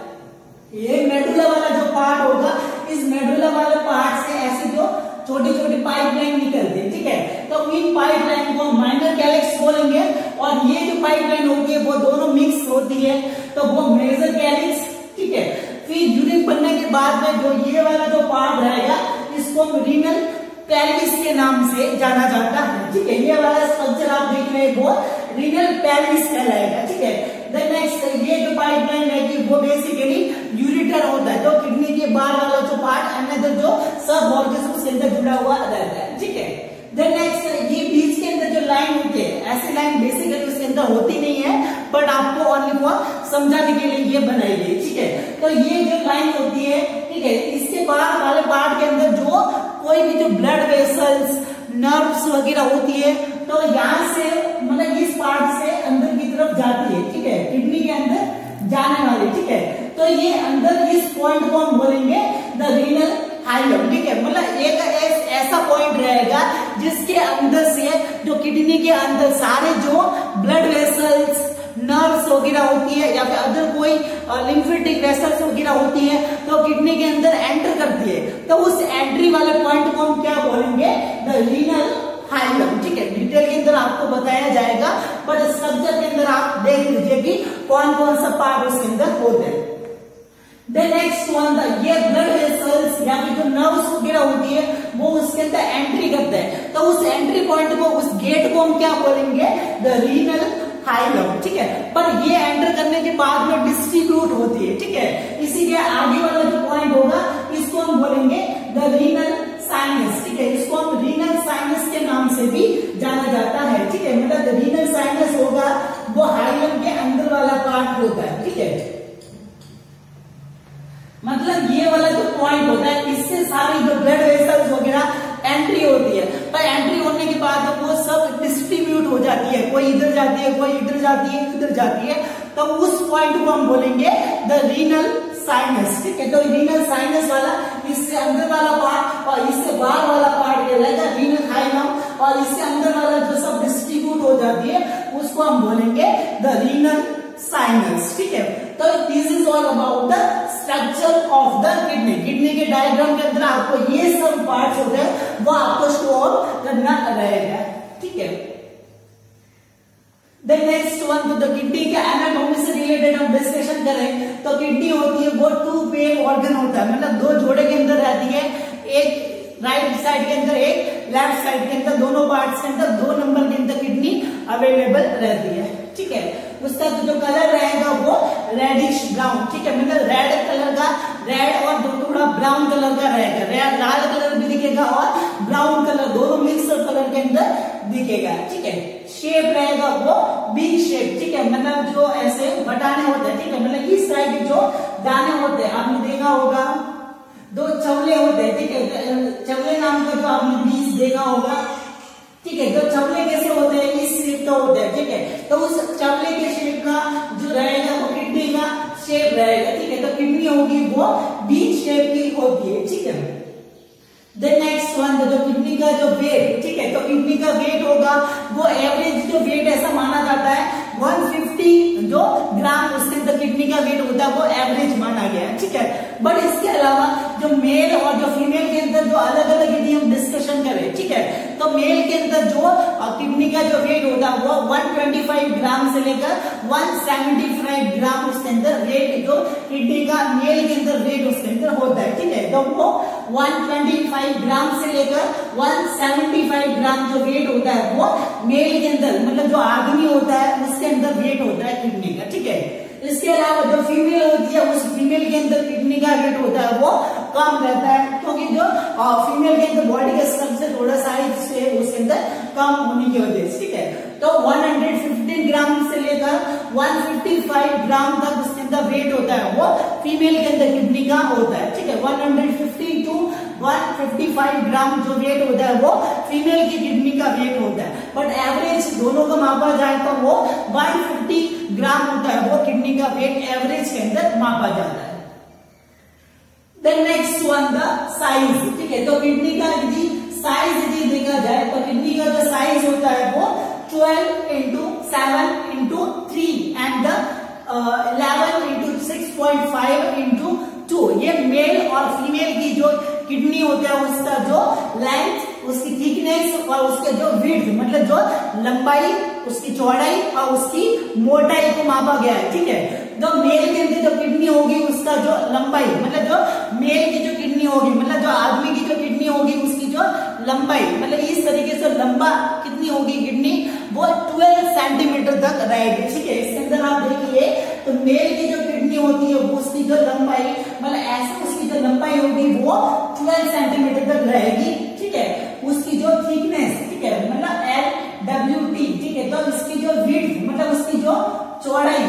ये मेडुला वाला जो पार्ट होगा, इस मेडुला वाले पार्ट से ऐसे जो छोटी छोटी पाइपलाइन निकलती है, ठीक है, तो इन पाइपलाइन को माइनर कैलिक्स बोलेंगे। और ये जो पाइपलाइन होती है वो दोनों मिक्स होती है, तो वो मेजर कैलिक्स, ठीक है। फिर यूरिन बनने के बाद में जो ये वाला जो पार्ट रहेगा इसको हम रीनल पेल्विस के नाम से जाना जाता है, ठीक है। ये वाला स्ट्रक्चर आप देख रहे हैं वो रीनल पेल्विस कहलाएगा, ठीक है। देन नेक्स्ट, ये जो पाइपलाइन रहेगी वो बेसिकली यूरिटर होता है, तो किडनी के बाहर वाला जो पार्ट अन्य जो सब ऑर्गन्स उसके अंदर जुड़ा हुआ रहता है, ठीक है। देन नेक्स्ट, ये बीच के अंदर जो लाइन होती है, ऐसी लाइन बेसिकली उसके अंदर होती नहीं है, बट आपको ओनली वो समझाने के लिए ये बनाई गई, ठीक है। तो ये जो लाइन होती है, ठीक है, इसके बाहर वाले पार्ट के अंदर जो कोई भी जो ब्लड वेसल्स, नर्व्स वगैरह होती है, तो यहाँ से मतलब इस पार्ट से अंदर की तरफ जाती है, ठीक है, किडनी के अंदर जाने वाली, ठीक है। तो ये अंदर इस पॉइंट को हम बोलेंगे द रीनल हाइलम, ठीक है। मतलब एक ऐसा पॉइंट रहेगा जिसके अंदर से जो किडनी के अंदर सारे जो ब्लड वेसल्स, नर्व्स वगैरह होती है या फिर अदर कोई लिम्फेटिक वेसल्स वगैरह होती है, तो किडनी के अंदर एंटर करती है, तो उस एंट्री वाले पॉइंट को हम क्या बोलेंगे, द रीनल हाइलम, ठीक है। डिटेल के अंदर आपको बताया जाएगा, बट स्ट्रक्चर के अंदर आप देख लीजिए कि कौन कौन सा पार्ट उसके अंदर होते हैं। देन नेक्स्ट वन, ये ब्लड वेसल्स या फिर जो नर्व्स वगैरह होती है वो उसके अंदर एंट्री करते हैं, तो उस एंट्री पॉइंट को, उस गेट को हम क्या बोलेंगे, द रीनल हाइलम, ठीक है। पर ये एंटर करने के बाद में डिस्ट्रीब्यूट होती है, ठीक है, इसीलिए आगे वाला जो पॉइंट होगा इसको हम बोलेंगे द रीनल साइनस, ठीक है। इसको हम रीनल साइनस के नाम से भी जाना जाता है, ठीक है। मतलब रीनल साइनस होगा वो हाइलम के अंदर वाला पार्ट होता है, ठीक है। मतलब ये वाला जो पॉइंट होता है इससे सारी जो ब्लड वेसल्स वगैरह एंट्री होती है, पर एंट्री होने के बाद वो सब डिस्ट्रीब्यूट हो जाती है, कोई इधर जाती है, कोई इधर जाती है, इधर जाती है, तो उस पॉइंट को हम बोलेंगे द रीनल साइनस, ठीक है। तो रीनल साइनस वाला इससे अंदर वाला पार्ट और इससे बाहर वाला पार्ट कहलाएगा रीनल हाइलम, और इससे अंदर वाला जो सब डिस्ट्रीब्यूट हो जाती है उसको हम बोलेंगे द रीनल साइनस, ठीक है। तो this is all about the structure of the kidney. Kidney के डायग्राम के अंदर आपको ये सब पार्ट्स होते हैं वो आपको स्टोर करना रहेगा, ठीक है। देन नेक्स्ट वन, तो द किडनी के एनाटॉमी से रिलेटेड हम डिस्कशन करें तो किडनी होती है वो टू पेयर ऑर्गन होता है, मतलब दो जोड़े के अंदर रहती है, एक राइट साइड के अंदर, एक लेफ्ट साइड के अंदर, दोनों पार्ट्स के अंदर दो नंबर के अंदर किडनी अवेलेबल रहती है, ठीक है। उसका तो जो कलर रहेगा वो रेडिश ब्राउन, ठीक है, मतलब रेड कलर का, रेड और थोड़ा ब्राउन कलर का रहेगा, रेड लाल कलर भी दिखेगा और ब्राउन कलर, दोनों मिक्स कलर के अंदर दिखेगा, ठीक है। शेप रहेगा वो बी शेप, ठीक है, मतलब जो ऐसे बटाने होते हैं, ठीक है, मतलब इस साइड जो दाने होते हैं आपने देखा होगा, दो चवले होते हैं, ठीक है, चवले नाम का जो आपने बीज देखा होगा, ठीक है। तो चवले कैसे होते हैं, इस शेप का होता है, ठीक है। तो उस चवले के शेप का जो रहेगा वो किडनी का शेप रहेगा, ठीक है। तो किडनी होगी वो बी शेप की होती है, ठीक है। देन नेक्स्ट वन, जो किडनी का जो वेट, ठीक है, तो किडनी का वेट होगा वो एवरेज जो वेट ऐसा माना जाता है एक सौ पचास जो ग्राम उसके अंदर किडनी का वेट होता है वो एवरेज माना गया है, ठीक है। बट इसके अलावा जो मेल और जो फीमेल के अंदर जो अलग अलग यदि हम डिस्कशन करें, ठीक है, तो मेल के अंदर जो किडनी का जो वेट होता है वो एक सौ पच्चीस ग्राम से लेकर एक सौ पचहत्तर ग्राम उसके अंदर वेट जो किडनी का मेल के अंदर वेट उसके अंदर होता है, ठीक है। तो वो एक सौ पच्चीस ग्राम से लेकर एक सौ पचहत्तर ग्राम जो वेट होता है वो मेल के अंदर, मतलब जो आदमी होता है उसके अंदर वेट होता है किडनी का, ठीक है। इसके अलावा जो फीमेल होती है उस फीमेल के अंदर किडनी का वेट होता है वो कम रहता है, क्योंकि जो फीमेल के अंदर बॉडी के स्ट्रक्चर थोड़ा साइज से उसके अंदर कम होने की वजह से, ठीक है। तो एक सौ पंद्रह ग्राम से लेकर एक सौ पचपन ग्राम तक उसके अंदर वेट होता है वो फीमेल के अंदर किडनी का होता है, ठीक है। एक सौ पचास टू एक सौ पचपन ग्राम जो वेट होता है वो फीमेल की किडनी का वेट होता है, बट एवरेज दोनों का मापा जाए तो वो एक सौ पचास ग्राम होता है वो किडनी का वेट एवरेज के अंदर मापा जाता है। Then next one, the size, ठीक है। तो किडनी का यदि साइज यदि देखा जाए तो किडनी का जो साइज होता है वो twelve into seven into three and eleven into six point five into two, ये मेल और फीमेल की जो किडनी होता है उसका जो लेंथ, उसकी थिकनेस और उसके जो विड्थ, मतलब जो लंबाई, उसकी चौड़ाई और उसकी मोटाई को मापा गया है, ठीक है। जो मेल के अंदर जो किडनी होगी उसका जो लंबाई, मतलब जो मेल की जो किडनी होगी, मतलब जो आदमी की जो किडनी होगी उसकी जो लंबाई, मतलब इस तरीके से लंबा कितनी होगी किडनी, वो बारह सेंटीमीटर तक रहेगी, ठीक है। इसके अंदर आप देखिए तो मेल की जो किडनी होती है वो उसकी जो लंबाई, मतलब ऐसे उसकी जो लंबाई होगी वो बारह सेंटीमीटर तक रहेगी, ठीक है। उसकी जो थिकनेस, ठीक है, मतलब एल डब्ल्यू टी, ठीक है। तो इसकी जो विड्थ, मतलब उसकी जो चौड़ाई,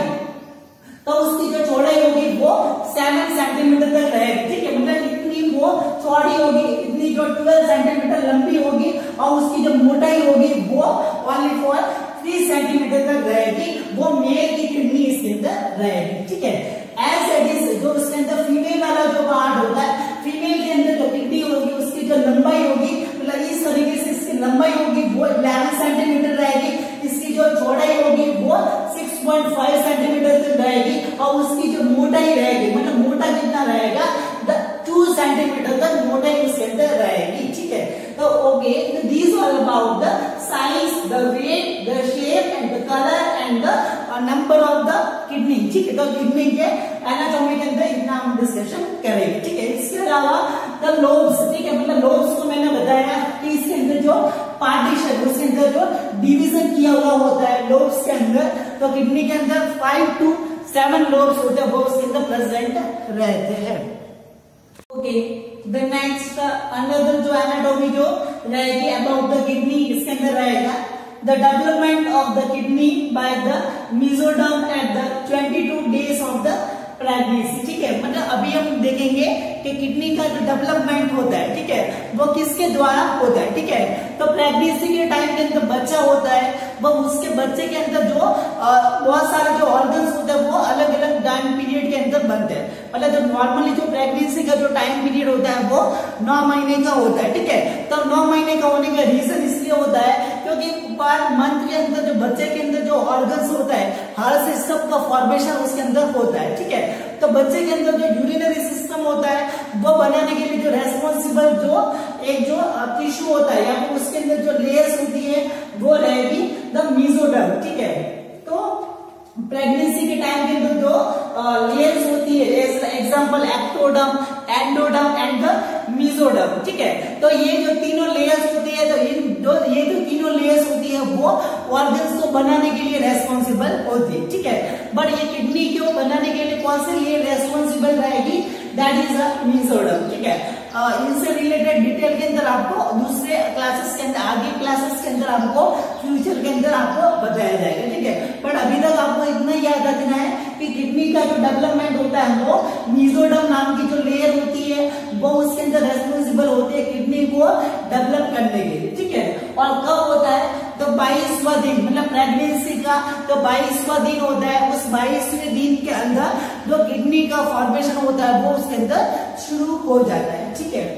तो उसकी जो चौड़ाई होगी वो सात सेंटीमीटर तक रहेगी, ठीक है। मतलब इतनी वो चौड़ी होगी, इतनी जो बारह सेंटीमीटर लंबी होगी और उसकी जो मोटाई होगी वो ओनली फॉर तीन सेंटीमीटर तक रहेगी, वो मेल की किडनी इसके अंदर रहेगी, ठीक है। एज इट इज जो उसके अंदर फीमेल वाला जो पार्ट होता है, फीमेल के अंदर जो किडनी होगी उसकी जो लंबाई होगी, मतलब इस तरीके से इसकी लंबाई होगी वो ग्यारह सेंटीमीटर रहेगी, इसकी जो चौड़ाई होगी वो छह पॉइंट पाँच सेंटीमीटर तक रहेगी और उसकी जो मोटाई रहेगी, मतलब मोटा कितना रहेगा, दो सेंटीमीटर तक मोटाई उसके अंदर रहेगी, ठीक है। तो ओके, तो these all about the size, the weight, the shape and the colour and the number of the kidney, ठीक है। तो किडनी के एनाटॉमी के अंदर इतना हम डिस्कशन करेंगे, ठीक है। इसके अलावा द लोब्स, ठीक है, मतलब लोब्स को मैंने बताया कि इसके अंदर जो पार्टीशन, उसके अंदर जो डिवीजन किया हुआ होता है लोब्स के अंदर, तो किडनी के अंदर फाइव टू सेवन लोब्स होते हैं वो उसके अंदर प्रेजेंट रहते हैं। ओके, द नेक्स्ट अनदर जो एनाटॉमी जो रहेगी अबाउट द किडनी, इसके अंदर रहेगा the development of the kidney by the mesoderm at the बाईस डेज ऑफ द प्रेगनेंसी, ठीक है। मतलब अभी हम देखेंगे कि किडनी का जो डेवलपमेंट होता है, ठीक है, वो किसके द्वारा होता है, ठीक है। तो प्रेगनेंसी के टाइम के अंदर बच्चा होता है, वो उसके बच्चे के अंदर जो बहुत सारे जो ऑर्गन्स होते हैं वो अलग अलग टाइम पीरियड के अंदर बनते हैं। मतलब जो नॉर्मली जो प्रेगनेंसी का जो टाइम पीरियड होता है वो नौ महीने का होता है, ठीक है। तो नौ महीने का होने का रीजन इसलिए होता है क्योंकि पर मंथ के अंदर जो बच्चे के अंदर जो ऑर्गन्स होता है, हर सिस्टम का फॉर्मेशन उसके अंदर होता है, ठीक है। तो बच्चे के अंदर जो यूरिनरी सिस्टम होता है वो बनाने के लिए जो रेस्पॉन्सिबल जो एक जो टिश्यू होता है या फिर उसके अंदर जो लेयर्स होती है वो रहेगी द मेसोडर्म, ठीक है। तो प्रेगनेंसी के टाइम के अंदर जो लेयर्स होती है, example ectoderm, endoderm and the mesoderm, ठीक है। तो ये जो तीनों लेयर्स होती है, तो इन जो ये जो तीनों लेयर्स होती है वो ऑर्गन्स को बनाने के लिए रेस्पॉन्सिबल होती है, ठीक है। बट ये किडनी को बनाने के लिए कौन सी लेयर रेस्पॉन्सिबल रहेगी, दैट इज द मेसोडर्म, ठीक है। इनसे रिलेटेड डिटेल के अंदर आपको दूसरे क्लासेस के अंदर, आगे क्लासेस के अंदर आपको फ्यूचर के अंदर आपको बताया जाएगा, ठीक है। बट अभी तक आपको इतना याद रखना है कि किडनी का जो डेवलपमेंट होता होता है वो मीजोडर्म नाम की जो लेयर होती है वो उसके अंदर रेस्पॉन्सिबल होती है किडनी को डेवलप करने के लिए, ठीक है। और कब होता है, तो बाईसवां दिन, मतलब प्रेगनेंसी का तो बाईसवां दिन होता है, उस बाईसवें दिन के अंदर जो किडनी का फॉर्मेशन होता है वो उसके अंदर शुरू हो जाता है, ठीक है।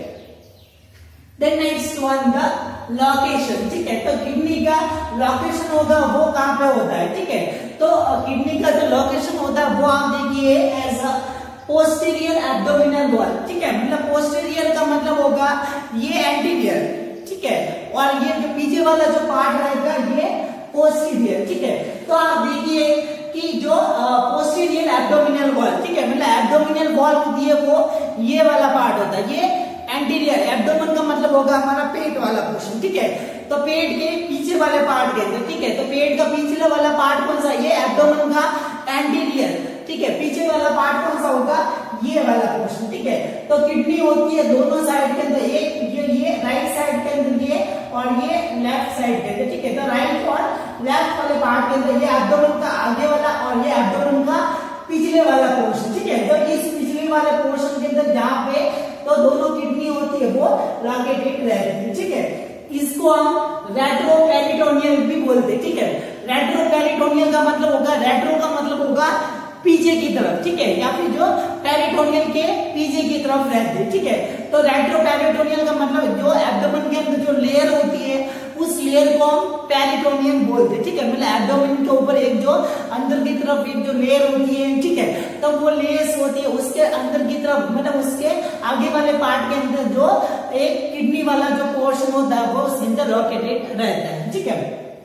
Then next one the location, ठीक है। तो किडनी का लोकेशन होगा वो कहाँ पे होता है, ठीक है। तो किडनी का जो लोकेशन होता है वो आप देखिए as a posterior abdominal wall, ठीक है। मतलब पोस्टीरियर का मतलब होगा ये एंटीरियर, ठीक है, और ये जो पीछे वाला जो पार्ट रहेगा ये पोस्टीरियर, ठीक है। तो आप देखिए कि जो पोस्टीरियर एब्डोमिनल वॉल, ठीक है, मतलब एब्डोमिनल वॉल होती है वो ये वाला पार्ट होता है, ये एंटीरियर। एब्डोमेन का मतलब होगा हमारा पेट वाला पोर्शन, ठीक है। तो पेट के पीछे वाले पार्ट के अंदर, ठीक है, तो पेट का पीछे वाला पार्ट कौन सा, ये एब्डोमेन का एंटीरियर, ठीक है। पीछे वाला पार्ट कौन सा होगा, ये वाला पोर्शन, ठीक है। तो किडनी होती है दोनों साइड के अंदर, एक ये ये राइट साइड के अंदर ये और ये लेफ्ट साइड के अंदर, ठीक है। तो राइट और लेफ्ट वाले पार्ट के अंदर ये एब्डोमेन का आगे वाला और ये एब्डोमेन का पिछले वाला पोर्शन, ठीक है। तो इस पिछले वाले पोर्शन के अंदर जहां पे तो दोनों किडनी होती है वो लोकेटेड रहती है, ठीक है। इसको हम रेट्रोपेरिटोनियल भी बोलते हैं, ठीक है। रेट्रोपेरिटोनियल का मतलब होगा, रेट्रो का मतलब होगा पीछे की तरफ, ठीक है, या फिर जो पेरिटोनियल के पीछे की तरफ रहते हैं, ठीक है। तो रेट्रोपेरिटोनियल का मतलब जो एब्डोमेन के अंदर जो लेयर होती है उस लेयर को हम पेरिटोनियल बोलते हैं, ठीक है। मतलब एब्डोमेन के ऊपर एक जो अंदर की तरफ एक जो लेयर होती है, ठीक है, तो वो लेयर्स होती है उसके अंदर की तरफ, मतलब उसके आगे वाले पार्ट के अंदर जो एक किडनी वाला जो पोर्शन होता है वो उसके अंदर लोकेटेड रहता है, ठीक है।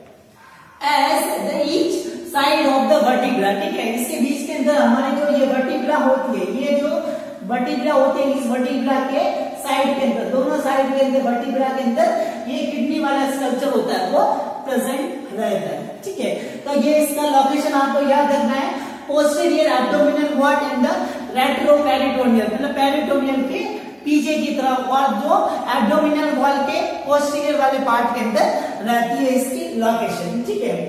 As the each side of the vertebra, ठीक है, इसके बीच के अंदर हमारे जो ये वर्टिब्रा होती है, ये जो वर्टिब्रा होती है, इस वर्टिब्रा के साइड के अंदर, दोनों साइड के अंदर वर्टिब्रा के अंदर ये किडनी वाला स्ट्रक्चर होता है वो प्रेजेंट रहता है, ठीक है। तो ये इसका लोकेशन आपको याद रखना है, posterior abdominal wall and the retroperitoneal, मतलब पेरिटोनियल के पीछे की तरफ, और जो एब्डोमिनल वॉल के पोस्टीरियर वाले पार्ट के अंदर रहती है इसकी लोकेशन, ठीक है।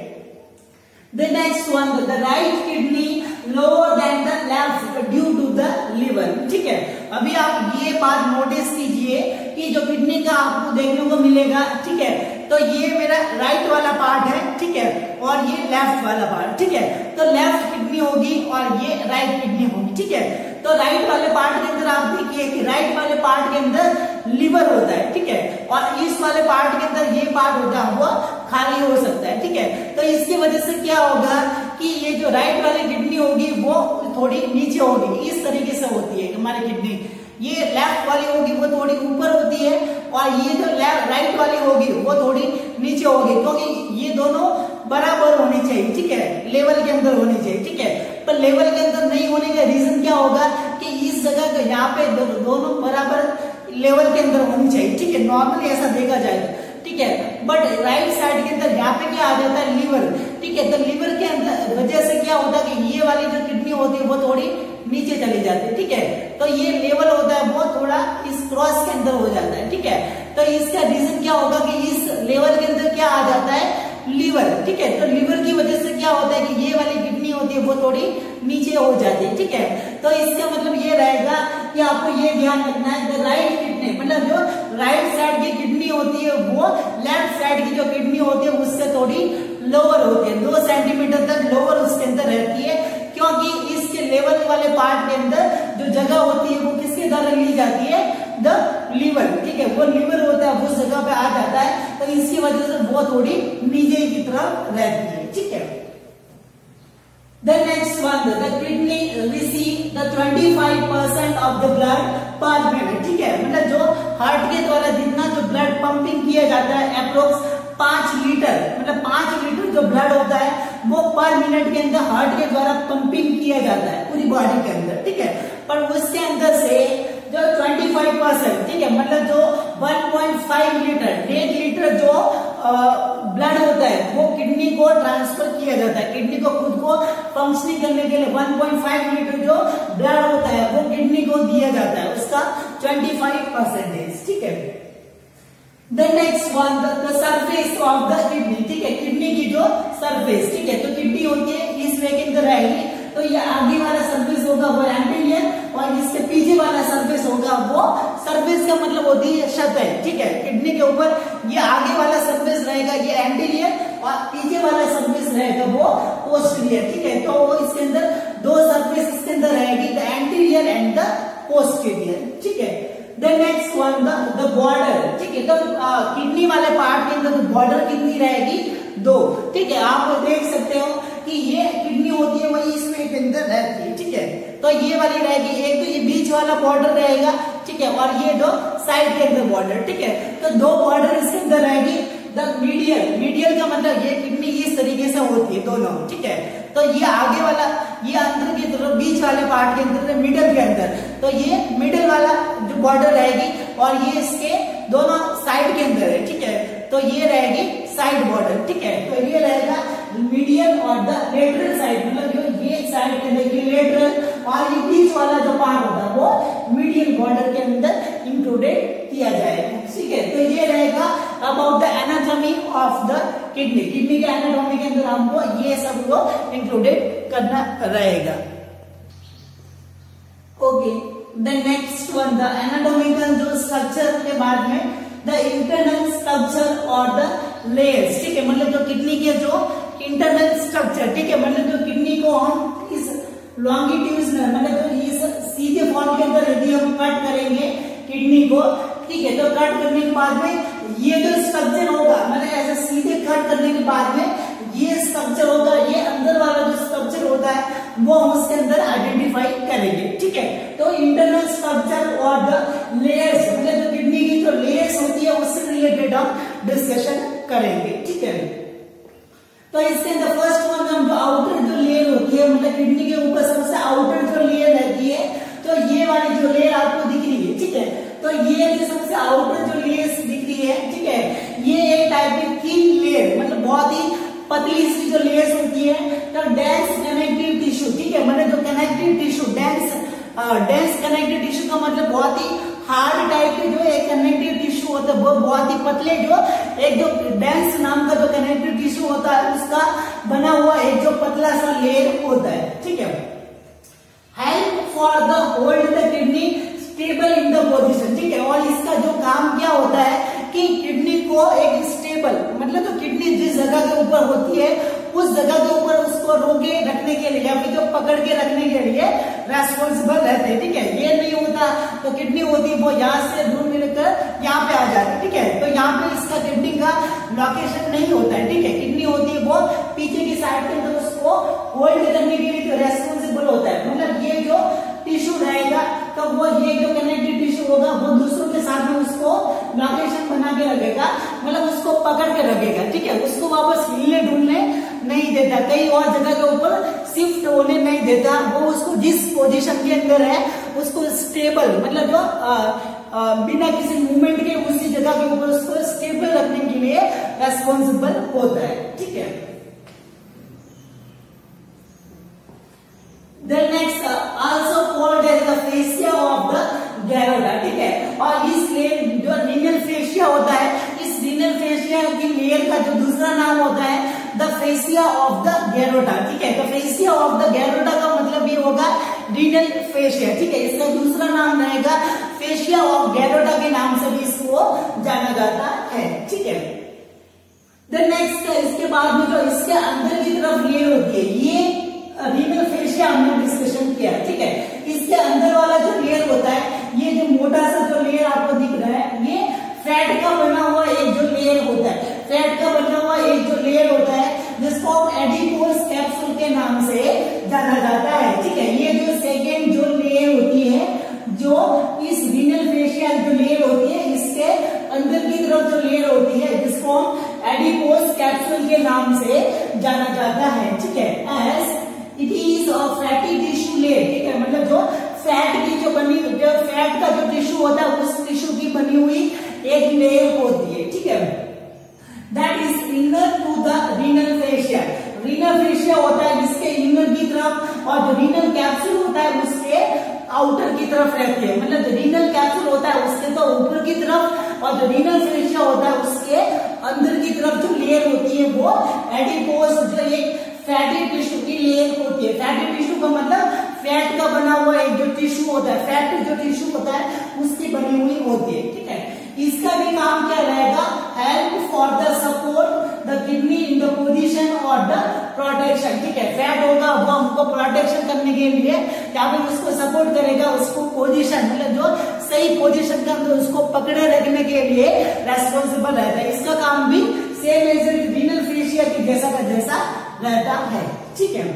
The next one, the right kidney lower than the left due to the liver, ठीक है। अभी आप ये बात नोटिस कीजिए कि जो किडनी का आपको देखने को मिलेगा, ठीक है, तो ये मेरा राइट वाला पार्ट है, ठीक है, और ये लेफ्ट वाला पार्ट, ठीक है। तो लेफ्ट किडनी होगी और ये राइट किडनी होगी, ठीक है। तो राइट वाले पार्ट के अंदर आप देखिए कि राइट वाले पार्ट के अंदर लिवर होता है, ठीक है, और इस वाले पार्ट के अंदर ये पार्ट होता है वो खाली हो सकता है, ठीक है। तो इसकी वजह से क्या होगा कि ये जो राइट वाली किडनी होगी वो थोड़ी नीचे होगी, इस तरीके से होती है हमारी किडनी। ये लेफ्ट वाली होगी वो थोड़ी ऊपर होती है और ये जो राइट वाली होगी वो थोड़ी नीचे होगी, क्योंकि ये दोनों बराबर होनी चाहिए, ठीक है, लेवल के अंदर होनी चाहिए, ठीक है। पर लेवल के अंदर नहीं होने का रीजन क्या होगा कि इस जगह का यहाँ पे दो, दोनों बराबर लेवल के अंदर होनी चाहिए, ठीक है, नॉर्मली ऐसा देखा जाएगा, ठीक है। बट राइट साइड के अंदर यहाँ पे क्या आ जाता है, लिवर, ठीक है। तो लिवर के अंदर वजह से क्या होता है कि ये वाली जो किडनी होती है वो थोड़ी नीचे चली जाती है, ठीक है। तो ये लेवल होता है वो थोड़ा इस क्रॉस के अंदर हो जाता है, ठीक है। तो इसका रीजन क्या होगा कि इस लेवल के अंदर क्या आ जाता है, लीवर, ठीक है। तो लीवर की वजह से क्या होता है कि ये वाली किडनी होती है वो थोड़ी नीचे हो जाती है, ठीक है। तो इसका मतलब ये रहेगा कि आपको ये ध्यान रखना है कि राइट किडनी, मतलब जो राइट साइड की किडनी होती है वो लेफ्ट साइड की जो किडनी होती है उससे थोड़ी लोअर होती है, दो सेंटीमीटर तक लोअर उसके अंदर रहती है, क्योंकि इसके लेवल वाले पार्ट के अंदर जो जगह होती है वो किसके द्वारा ली जाती है, द लीवर, ठीक है। वो लीवर होता है उस जगह पे आ जाता है, तो इसकी वजह से वो थोड़ी नीचे की तरफ रहती है, ठीक है। The next one, the kidney receive the twenty-five percent of the blood per minute, ठीक है। मतलब जो हार्ट के द्वारा जितना जो ब्लड पंपिंग किया जाता है अप्रोक्स पांच लीटर, मतलब पांच लीटर जो ब्लड होता है वो पर मिनट के अंदर हार्ट के द्वारा पंपिंग किया जाता है पूरी बॉडी के अंदर, ठीक है। पर उसके अंदर से जो पच्चीस परसेंट, ठीक है, मतलब जो एक पॉइंट पाँच लीटर, डेढ़ लीटर जो ब्लड होता है वो किडनी को ट्रांसफर किया जाता है, किडनी को खुद को फंक्शनिंग करने के लिए एक पॉइंट पाँच लीटर जो ब्लड होता है वो किडनी को दिया जाता है, उसका पच्चीस परसेंटेज, ठीक है। The next one, the surface of the kidney, ठीक है, किडनी की जो सरफेस, ठीक है। तो किडनी होती है इस वे के अंदर रहेगी, तो ये आगे वाला सरफेस होगा वो एंटीरियर वो सरफेस का मतलब होती है सतह, ठीक है। किडनी के ऊपर ये आगे वाला सरफेस रहेगा ये एंटीरियर और पीछे वाला सरफेस रहेगा वो पोस्टीरियर, ठीक है। तो वो इसके अंदर दो सरफेस इसके अंदर रहेगी, the anterior and the posterior, ठीक है। The next one the the border, ठीक है। तो किडनी वाले पार्ट के अंदर बॉर्डर कितनी रहेगी, दो, ठीक है। आप देख सकते हो कि ये किडनी होती है वही इसमें के अंदर रहती है, ठीक है। तो ये वाली रहेगी, एक तो ये बीच वाला बॉर्डर रहेगा, ठीक है, और ये दो साइड के अंदर बॉर्डर, ठीक है। तो दो बॉर्डर इसके अंदर रहेगी। द मीडियल, मीडियल का मतलब ये किडनी इस तरीके से होती है दोनों, ठीक है। तो ये आगे वाला ये अंदर की तरफ बीच वाले पार्ट के अंदर मिडल के अंदर, तो ये मिडल वाला जो बॉर्डर रहेगी और ये इसके दोनों साइड के अंदर है, ठीक है। तो ये रहेगी साइड बॉर्डर, ठीक है। तो ये रहेगा मीडियल और द लेटरल साइड, मतलब जो ये साइड के अंदर ये लेटरल और ये बीच वाला जो पार्ट होता है वो मीडियल बॉर्डर के अंदर इंक्लूडेड किया जाएगा, ठीक है। तो ये रहेगा about the anatomy of the kidney, kidney के एनाटॉमी के अंदर हमको ये सब को इंक्लूडेड करना रहेगा। Okay, the next one the anatomical जो स्ट्रक्चर के बाद में द इंटरनल स्ट्रक्चर और द लेयर्स, ठीक है। मतलब जो किडनी के जो इंटरनल स्ट्रक्चर, ठीक है, मतलब जो किडनी को हम इस लॉन्गिट्यूडनल मतलब जो इस सीधे फॉर्म के अंदर यदि हम कट करेंगे किडनी को, ठीक है, तो कट करने के बाद में ये जो स्ट्रक्चर होगा, मतलब ऐसे सीधे कट करने के बाद में ये स्ट्रक्चर होगा, ये अंदर वाला जो स्ट्रक्चर होता है वो हम उसके अंदर आइडेंटिफाई करेंगे, ठीक है। तो इंटरनल स्ट्रक्चर और द लेयर्स, मतलब जो किडनी की जो लेयर्स होती है उससे रिलेटेड हम डिस्कशन करेंगे, ठीक है। तो इसके अंदर फर्स्ट वन हम जो आउटर जो लेयर होती है, मतलब किडनी के ऊपर सबसे आउटर जो लेयर रहती है, तो ये वाली जो लेयर आपको दिख रही है, ठीक है। तो ये जो सबसे आउटर जो लेयर दिख रही है, ठीक है, ये एक टाइप की थिन लेयर, मतलब बहुत ही पतली सी जो लेयर्स होती है। तो डेंस कनेक्टिव टिश्यू, ठीक है, मतलब जो connective tissue dense dense connective tissue का मतलब बहुत ही हार्ड टाइप के जो एक कनेक्टिव टिश्यू होता है वो बहुत ही पतले जो एक जो डेंस नाम का जो कनेक्टिव टिश्यू होता है उसका बना हुआ एक जो पतला सा लेयर होता है, ठीक है। Help for the hold the kidney stable in the position, ठीक है। और इसका जो काम क्या होता है कि किडनी को एक स्टेबल, मतलब जो किडनी जिस जगह के ऊपर होती है उस जगह के ऊपर उसको रोके रखने के लिए या फिर जो पकड़ के रखने के लिए रेस्पॉन्सिबल रहते हैं, ठीक है। ये नहीं होता तो किडनी होती है वो यहाँ से दूर मिलकर यहाँ पे आ जाती है, ठीक है। तो यहाँ पे इसका किडनी का लोकेशन नहीं होता है, ठीक है। किडनी होती है वो पीछे की साइड पे, तो उसको होल्ड करने के लिए जो रेस्पॉन्सिबल होता है, मतलब ये जो टिश्यू रहेगा तो वो ये जो कनेक्टिव टिश्यू होगा वो दूसरों के साथ में उसको लोकेशन बना के रखेगा, मतलब उसको पकड़ के रखेगा, ठीक है। उसको वापस हिलने डुलने नहीं देता, कहीं और जगह के ऊपर शिफ्ट होने नहीं देता, वो उसको जिस पोजीशन के अंदर है उसको स्टेबल, मतलब जो आ, आ, बिना किसी मूवमेंट के उसी जगह के ऊपर उसको स्टेबल रखने के लिए रेस्पॉन्सिबल होता है, ठीक है। Then next uh, also called as the fascia of the Garuda, ठीक है। और इस लेयर जो रीनल फेशिया होता है, इस रीनल फेशिया की लेयर का जो दूसरा नाम होता है the fascia of the Gerota, ठीक है। तो फेशिया ऑफ द गैरोडा का मतलब ये होगा रीनल फेशिया, ठीक है। इसका दूसरा नाम रहेगा फेशिया ऑफ गैरोडा के नाम से भी इसको जाना जाता है, ठीक है। देन नेक्स्ट इसके बाद में जो इसके अंदर की तरफ लेयर होती है ये रीनल फेशिया हमने डिस्कशन किया, ठीक है। इसके अंदर वाला जो लेयर होता है, ये जो मोटा सा जो लेयर आपको दिख रहा है, ये फैट का बना हुआ एक जो लेयर होता है, फैट का बना हुआ एक जो लेयर होता है जिसको हम एडिपोज कैप्सूल के नाम से जाना जाता है, ठीक है। ये जो सेकेंड जो लेयर होती है, जो इस रीनल फेशिया जो लेयर होती है, इसके अंदर की तरफ जो लेयर होती है जिसको हम एडिपोज कैप्सूल के नाम से जाना जाता है, ठीक है। As it is a fatty tissue layer, ठीक है, मतलब जो फैट की जो बनी जो फैट का जो टिश्यू होता है उस टिश्यू की बनी हुई एक लेयर होती है, ठीक है। That is inner to the renal fascia, renal fascia होता है जिसके इनर की तरफ और जो रीनल कैप्सूल होता है उसके आउटर की तरफ रहती है, मतलब जो रीनल कैप्सूल होता है उसके तो ऊपर की तरफ और जो रीनल फेशिया होता है उसके अंदर की तरफ जो लेयर होती है वो एडिपोज जो एक फैटी टिश्यू की लेयर होती है। फैटी टिश्यू का मतलब फैट का बना हुआ एक जो टिश्यू होता है, फैट जो टिश्यू होता है उसकी बनी हुई होती है, ठीक है। इसका भी काम क्या रहेगा, help for the support the kidney in the position और द प्रोटेक्शन, ठीक है। फैट होगा वो हमको प्रोटेक्शन करने के लिए या फिर उसको सपोर्ट करेगा, उसको पोजीशन मतलब जो सही पोजीशन का अंदर उसको पकड़े रखने के लिए रेस्पॉन्सिबल रहता है। इसका काम भी सेम एज रीनल फेशिया की जैसा का जैसा रहता है, ठीक है।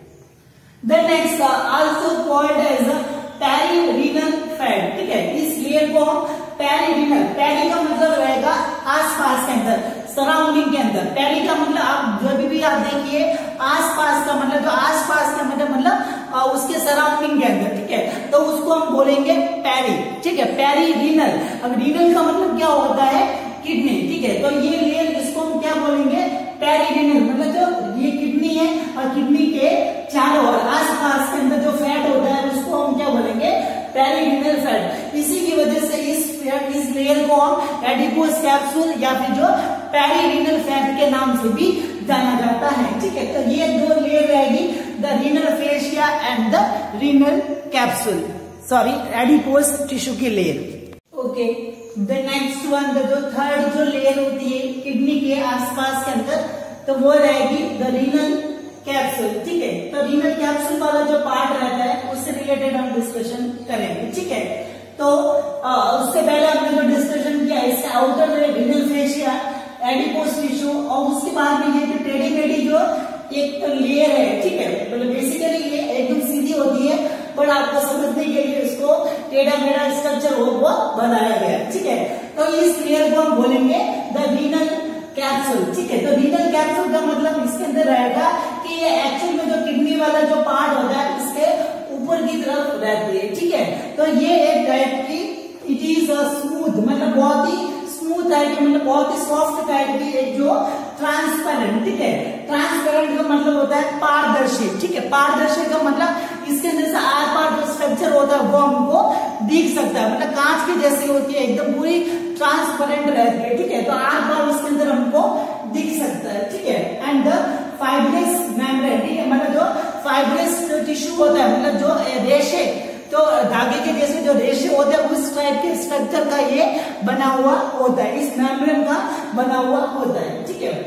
Then next also called as perirenal fat, ठीक है। इस लेयर को हम पेरिरीनल, पेरी का मतलब रहेगा आसपास के अंदर, सराउंडिंग के अंदर। पेरी का मतलब आप जो भी, भी आप देखिए आसपास का मतलब जो आसपास का मतलब मतलब उसके सराउंडिंग के अंदर, ठीक है। तो उसको हम बोलेंगे पेरी, ठीक है, पेरिरीनल। अब रीनल का मतलब क्या होता है, किडनी, ठीक है। तो ये लेयर इसको हम क्या बोलेंगे, पेरिरीनल, मतलब जो ये किडनी है और किडनी के चारों ओर आसपास के अंदर जो फैट होता है उसको हम क्या बोलेंगे, पेरिरीनल फैट। इसी की वजह से इस फैट इस लेयर को हम एडिपोज कैप्सूल या फिर जो पेरिरीनल फैट के नाम से भी जाना जाता है, ठीक है। तो ये दो लेयर रहेगी, the renal fascia and the renal capsule, sorry adipose tissue की layer. Okay, the next one, जो थर्ड जो लेयर होती है किडनी के आसपास के अंदर, तो वो रहेगी द रीनल कैप्सूल, ठीक है। तो रीनल कैप्सूल वाला जो पार्ट रहता है उससे रिलेटेड हम डिस्कशन करेंगे, ठीक है। तो आ, उससे पहले हमने जो डिस्कशन किया इसका outer renal fascia, adipose tissue, और उसके बाद में ये जो टेढ़ी मेढ़ी जो एक लेयर है, ठीक है, मतलब बेसिकली ये एकदम सीधी होती है, पर आपको समझने के लिए इसको टेढ़ा मेढ़ा स्ट्रक्चर हो वो बनाया गया, ठीक है। तो इस लेयर को हम बोलेंगे द रीनल कैप्सूल, ठीक है। तो रीनल कैप्सूल का मतलब इसके अंदर रहेगा कि ये एक्चुअल में जो किडनी वाला जो पार्ट होता है इसके ऊपर की तरफ रहती है, ठीक है। तो ये एक टाइप की इट इज अ स्मूथ, मतलब बहुत ही स्मूथ है कि मतलब बहुत ही सॉफ्ट टाइप की एक जो ट्रांसपेरेंट, ठीक है। ट्रांसपेरेंट का मतलब होता है पारदर्शी, ठीक है। पारदर्शी का मतलब इसके अंदर से आर पार जो स्ट्रक्चर होता है वो हमको दिख सकता है, मतलब कांच की जैसी होती है, एकदम पूरी ट्रांसपेरेंट रहती है, ठीक है। तो आर पार उसके अंदर हमको दिख सकता है, ठीक है। एंड द फाइब्रस मेम्ब्रेन, ठीक है, मतलब जो फाइब्रस टिश्यू होता है, मतलब जो रेशे, तो धागे के जैसे जो रेशे होते हैं उस टाइप के स्ट्रक्चर का ये बना हुआ होता है, इस मेम्ब्रेन का बना हुआ होता है, ठीक है।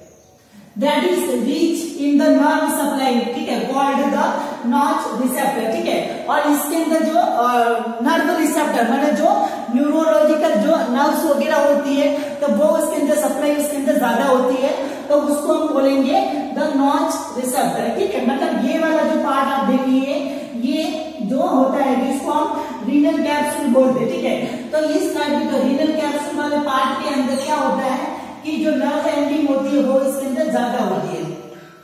That is rich in the nerve supply, ठीक है, कॉल्ड द नॉच रिसेप्टर, ठीक है। और इसके अंदर जो नर्व रिसेप्टर मतलब जो न्यूरोलॉजिकल जो नर्व्स वगैरह होती है तो वो उसके अंदर सप्लाई उसके अंदर ज्यादा होती है, तो उसको हम बोलेंगे द नॉच रिसेप्टर, ठीक है। मतलब ये वाला जो पार्ट आप देखिए ये जो होता है जिसको हम रीनल कैप्सूल बोलते हैं, ठीक है। तो इस टाइप की जो रीनल कैप्सूल वाले पार्ट के अंदर क्या होता है कि जो नर्व एंडिंग होती है वो इसके अंदर ज्यादा होती है।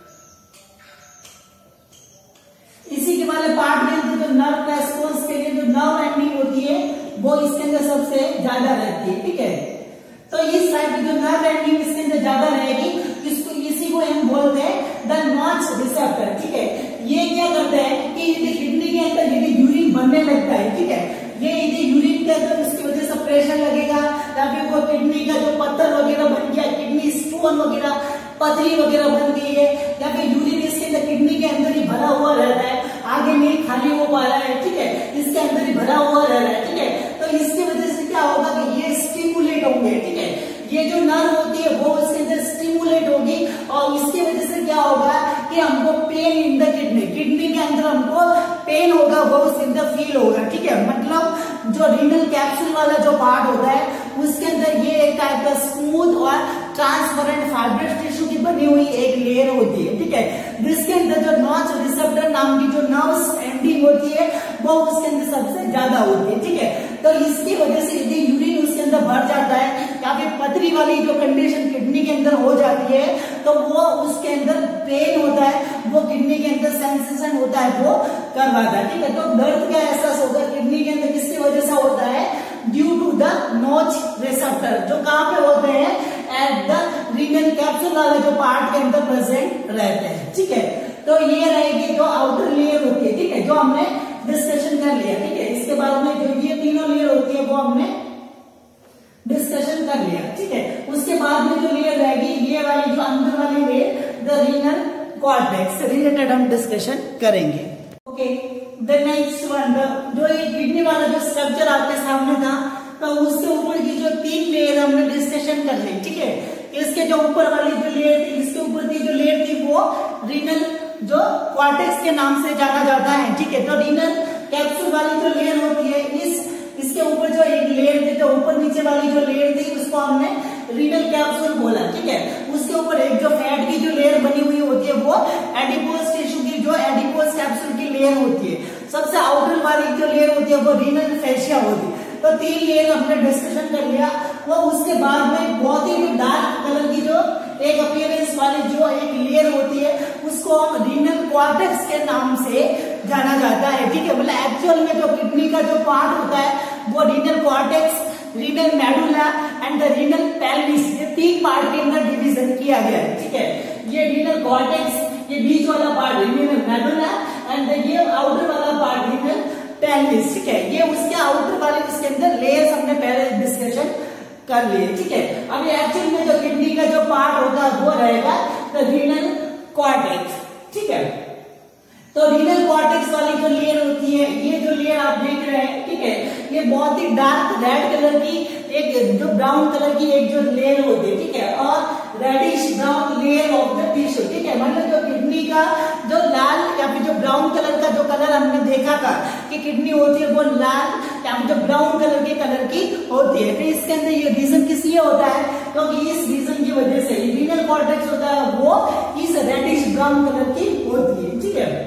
इसी के वाले पार्ट में जो नर्व रेस्पॉन्स के लिए जो नर्व एंडिंग होती है वो इसके अंदर सबसे ज्यादा रहती है, ठीक है। तो इस टाइप की जो नर्व एंडिंग इसके अंदर ज्यादा रहेगी, इसको इसी को हम बोलते हैं द नॉच रिसेप्टर, ठीक है। ये क्या करता है कि यदि किडनी के अंदर यदि यूरिन बनने लगता है, ठीक है, ये यदि यूरिन के अंदर उसकी वजह से प्रेशर लगेगा या फिर वो किडनी का जो पत्थर वगैरह बन गया, किडनी स्टोन वगैरह, पथरी वगैरह बन गई है, या फिर यूरिन इसके अंदर किडनी के अंदर ही भरा हुआ रहता है, आगे नहीं खाली हो पा रहा है, ठीक है, इसके अंदर ही भरा हुआ रह रहा है, ठीक है। तो इसकी वजह से क्या होगा कि ये स्टिमुलेट होंगे, ठीक है, ये जो नर्व होती है वो उसके अंदर स्टिमुलेट होगी और इसकी वजह से क्या होगा कि हमको pain in the kidney, kidney के अंदर हमको पेन होगा, वो उसके अंदर फील होगा, ठीक है। मतलब जो रीनल कैप्सूल वाला जो पार्ट होता है उसके अंदर ये एक टाइप का स्मूथ और ट्रांसपेरेंट फाइब्रस टिश्यू की बनी हुई एक लेयर होती है, ठीक है, जिसके अंदर जो नॉच रिसेप्टर नाम की जो नर्व्स एंडिंग होती है वो उसके अंदर सबसे ज्यादा होती है, ठीक है। तो इसकी वजह से यदि यूरिन उसके अंदर भर जाता है या फिर पथरी वाली जो कंडीशन किडनी के अंदर हो जाती है तो वो उसके अंदर पेन होता है, वो किडनी के अंदर सेंसेशन होता है, वो करवाता है, ठीक है। तो दर्द का एहसास होगा किडनी के अंदर किसकी वजह से होता है, due to the notch receptor, जो कहाँ पे होते हैं, एट द रीनल कैप्सूल वाले जो पार्ट के अंदर प्रेजेंट रहते हैं, ठीक है। तो ये रहेगी जो आउटर लेयर होती है, ठीक है, जो हमने डिस्कशन कर लिया, ठीक है। इसके बाद में जो ये तीनों लेयर होती है वो हमने डिस्कशन कर लिया, ठीक है। उसके बाद में जो लेयर रहेगी ये वाली जो अंदर वाली लेयर द रीनल कॉर्टेक्स से रिलेटेड हम डिस्कशन करेंगे। Okay, the next one structure आपके सामने था, तो उसके ऊपर की जो तीन लेयर हमने डिस्कशन कर ली, ठीक है। इसके जो ऊपर वाली जो लेयर थी, इसके ऊपर की जो लेयर थी वो रीनल जो कॉर्टेक्स के नाम से जाना जाता है, ठीक है। तो रीनल कैप्सूल वाली जो लेयर होती है, इस इसके ऊपर जो एक लेयर थी, जो ऊपर नीचे वाली जो लेयर थी, उसको हमने रीनल कैप्सूल बोला, ठीक है। उसके ऊपर एक जो फैट की जो लेयर बनी हुई होती है वो एडिपोज टिश्यू की जो एडिपोज कैप्सूल की लेयर होती है। सबसे आउटर वाली जो लेयर होती है वो रीनल फैशिया होती है। तो तीन लेयर हमने डिस्कशन कर लिया। वो उसके बाद में बहुत ही डार्क कलर की जो एक अपीयरेंस वाली जो एक लेयर होती है, उसको हम रीनल कॉर्टेक्स के नाम से जाना जाता है, ठीक है। मतलब एक्चुअल में जो किडनी का जो पार्ट होता है वो renal cortex, renal medulla and the renal pelvis, ये तीन पार्ट के अंदर डिवीजन किया गया है, ठीक है। ये रीनल कॉर्टेक्स, ये बीच वाला पार्ट रीनल मेडुला एंड ये आउटर वाला पार्ट रीनल पेल्विस, ठीक है। ये उसके आउटर वाले इसके अंदर लेयर्स हमने पहले डिस्कशन कर लिए, ठीक है। अभी एक्चुअल में जो किडनी का जो पार्ट होगा वो रहेगा द रीनल कॉर्टेक्स, ठीक है। तो रीनल कॉर्टेक्स वाली जो लेयर होती है, ये जो लेयर आप देख रहे हैं, ठीक है, ये बहुत ही डार्क रेड कलर की एक जो ब्राउन कलर की एक जो लेयर होती है, ठीक है, और reddish brown layer of the tissue, ठीक है। मतलब जो किडनी का जो लाल या फिर जो ब्राउन कलर का जो कलर हमने देखा था कि किडनी होती है वो लाल या फिर जो ब्राउन कलर के कलर की होती है। तो इसके अंदर ये रीजन किस लिए होता है, क्योंकि तो इस रीजन की वजह से रीनल कॉर्टेक्स होता है वो इस रेडिश ब्राउन कलर की होती है, ठीक है।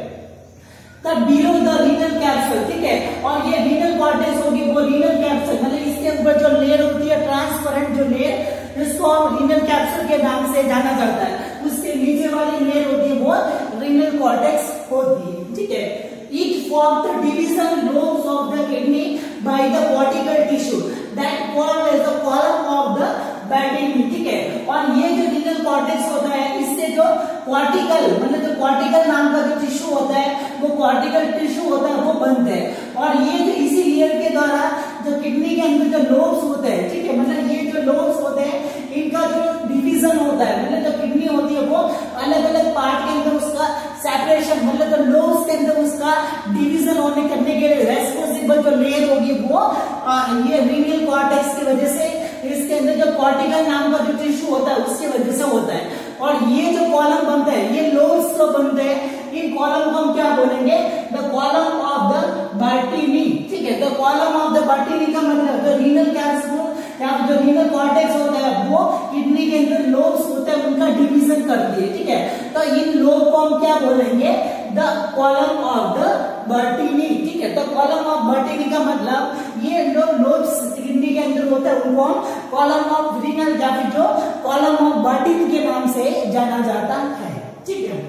तब बिलो द रीनल कैप्सूल, ठीक है, और ये रीनल कॉर्टेक्स होगी वो रीनल कैप्सूल, मतलब इसके ऊपर जो लेयर होती है ट्रांसपेरेंट जो लेयर, जिसको हम रीनल कैप्सूल के नाम से जाना जाता है, उसके नीचे वाली लेयर होती है वो रीनल कॉर्टेक्स होती है, ठीक है। It form the division lobes of the kidney by the cortical tissue that form as the column of the Bertini, ठीक है। और ये जो रीनल कॉर्टेक्स होता है, इससे जो कॉर्टिकल मतलब जो कॉर्टिकल नाम का जो टिश्यू होता है वो कॉर्टिकल टिश्यू होता है वो बनता है। और ये जो इसी लेयर के द्वारा जो किडनी के अंदर जो लोब्स होते हैं, ठीक है, मतलब ये जो लोब्स होते हैं इनका जो डिवीजन होता है, मतलब जो किडनी होती है वो अलग अलग पार्ट के अंदर उसका सेपरेशन, मतलब जो लोब्स के अंदर उसका डिवीजन होने करने के लिए रेस्पॉन्सिबल जो लेयर होगी वो आ, ये रीनल कॉर्टेक्स की वजह से, इसके अंदर जो कॉर्टिकल नाम का जो टिश्यू होता है उसकी वजह से होता है। और ये जो कॉलम बनता है, ये लोब्स जो बनते हैं, इन कॉलम को हम क्या बोलेंगे, the column of the Bertini, ठीक है। The column of the Bertini का मतलब जो रीनल कैप्सूल या जो रीनल कॉर्टेक्स होता है वो किडनी के अंदर लोब्स होते हैं उनका डिवीजन करती है, ठीक है। तो इन लोब को हम क्या बोलेंगे, the column of the Bertini, ठीक है। तो कॉलम ऑफ बैटिनी का मतलब ये जो लोब्स किडनी के अंदर होता है उनको हम कॉलम ऑफ रीनल या फिर जो कॉलम ऑफ बैटिनी के नाम से जाना जाता है, ठीक है।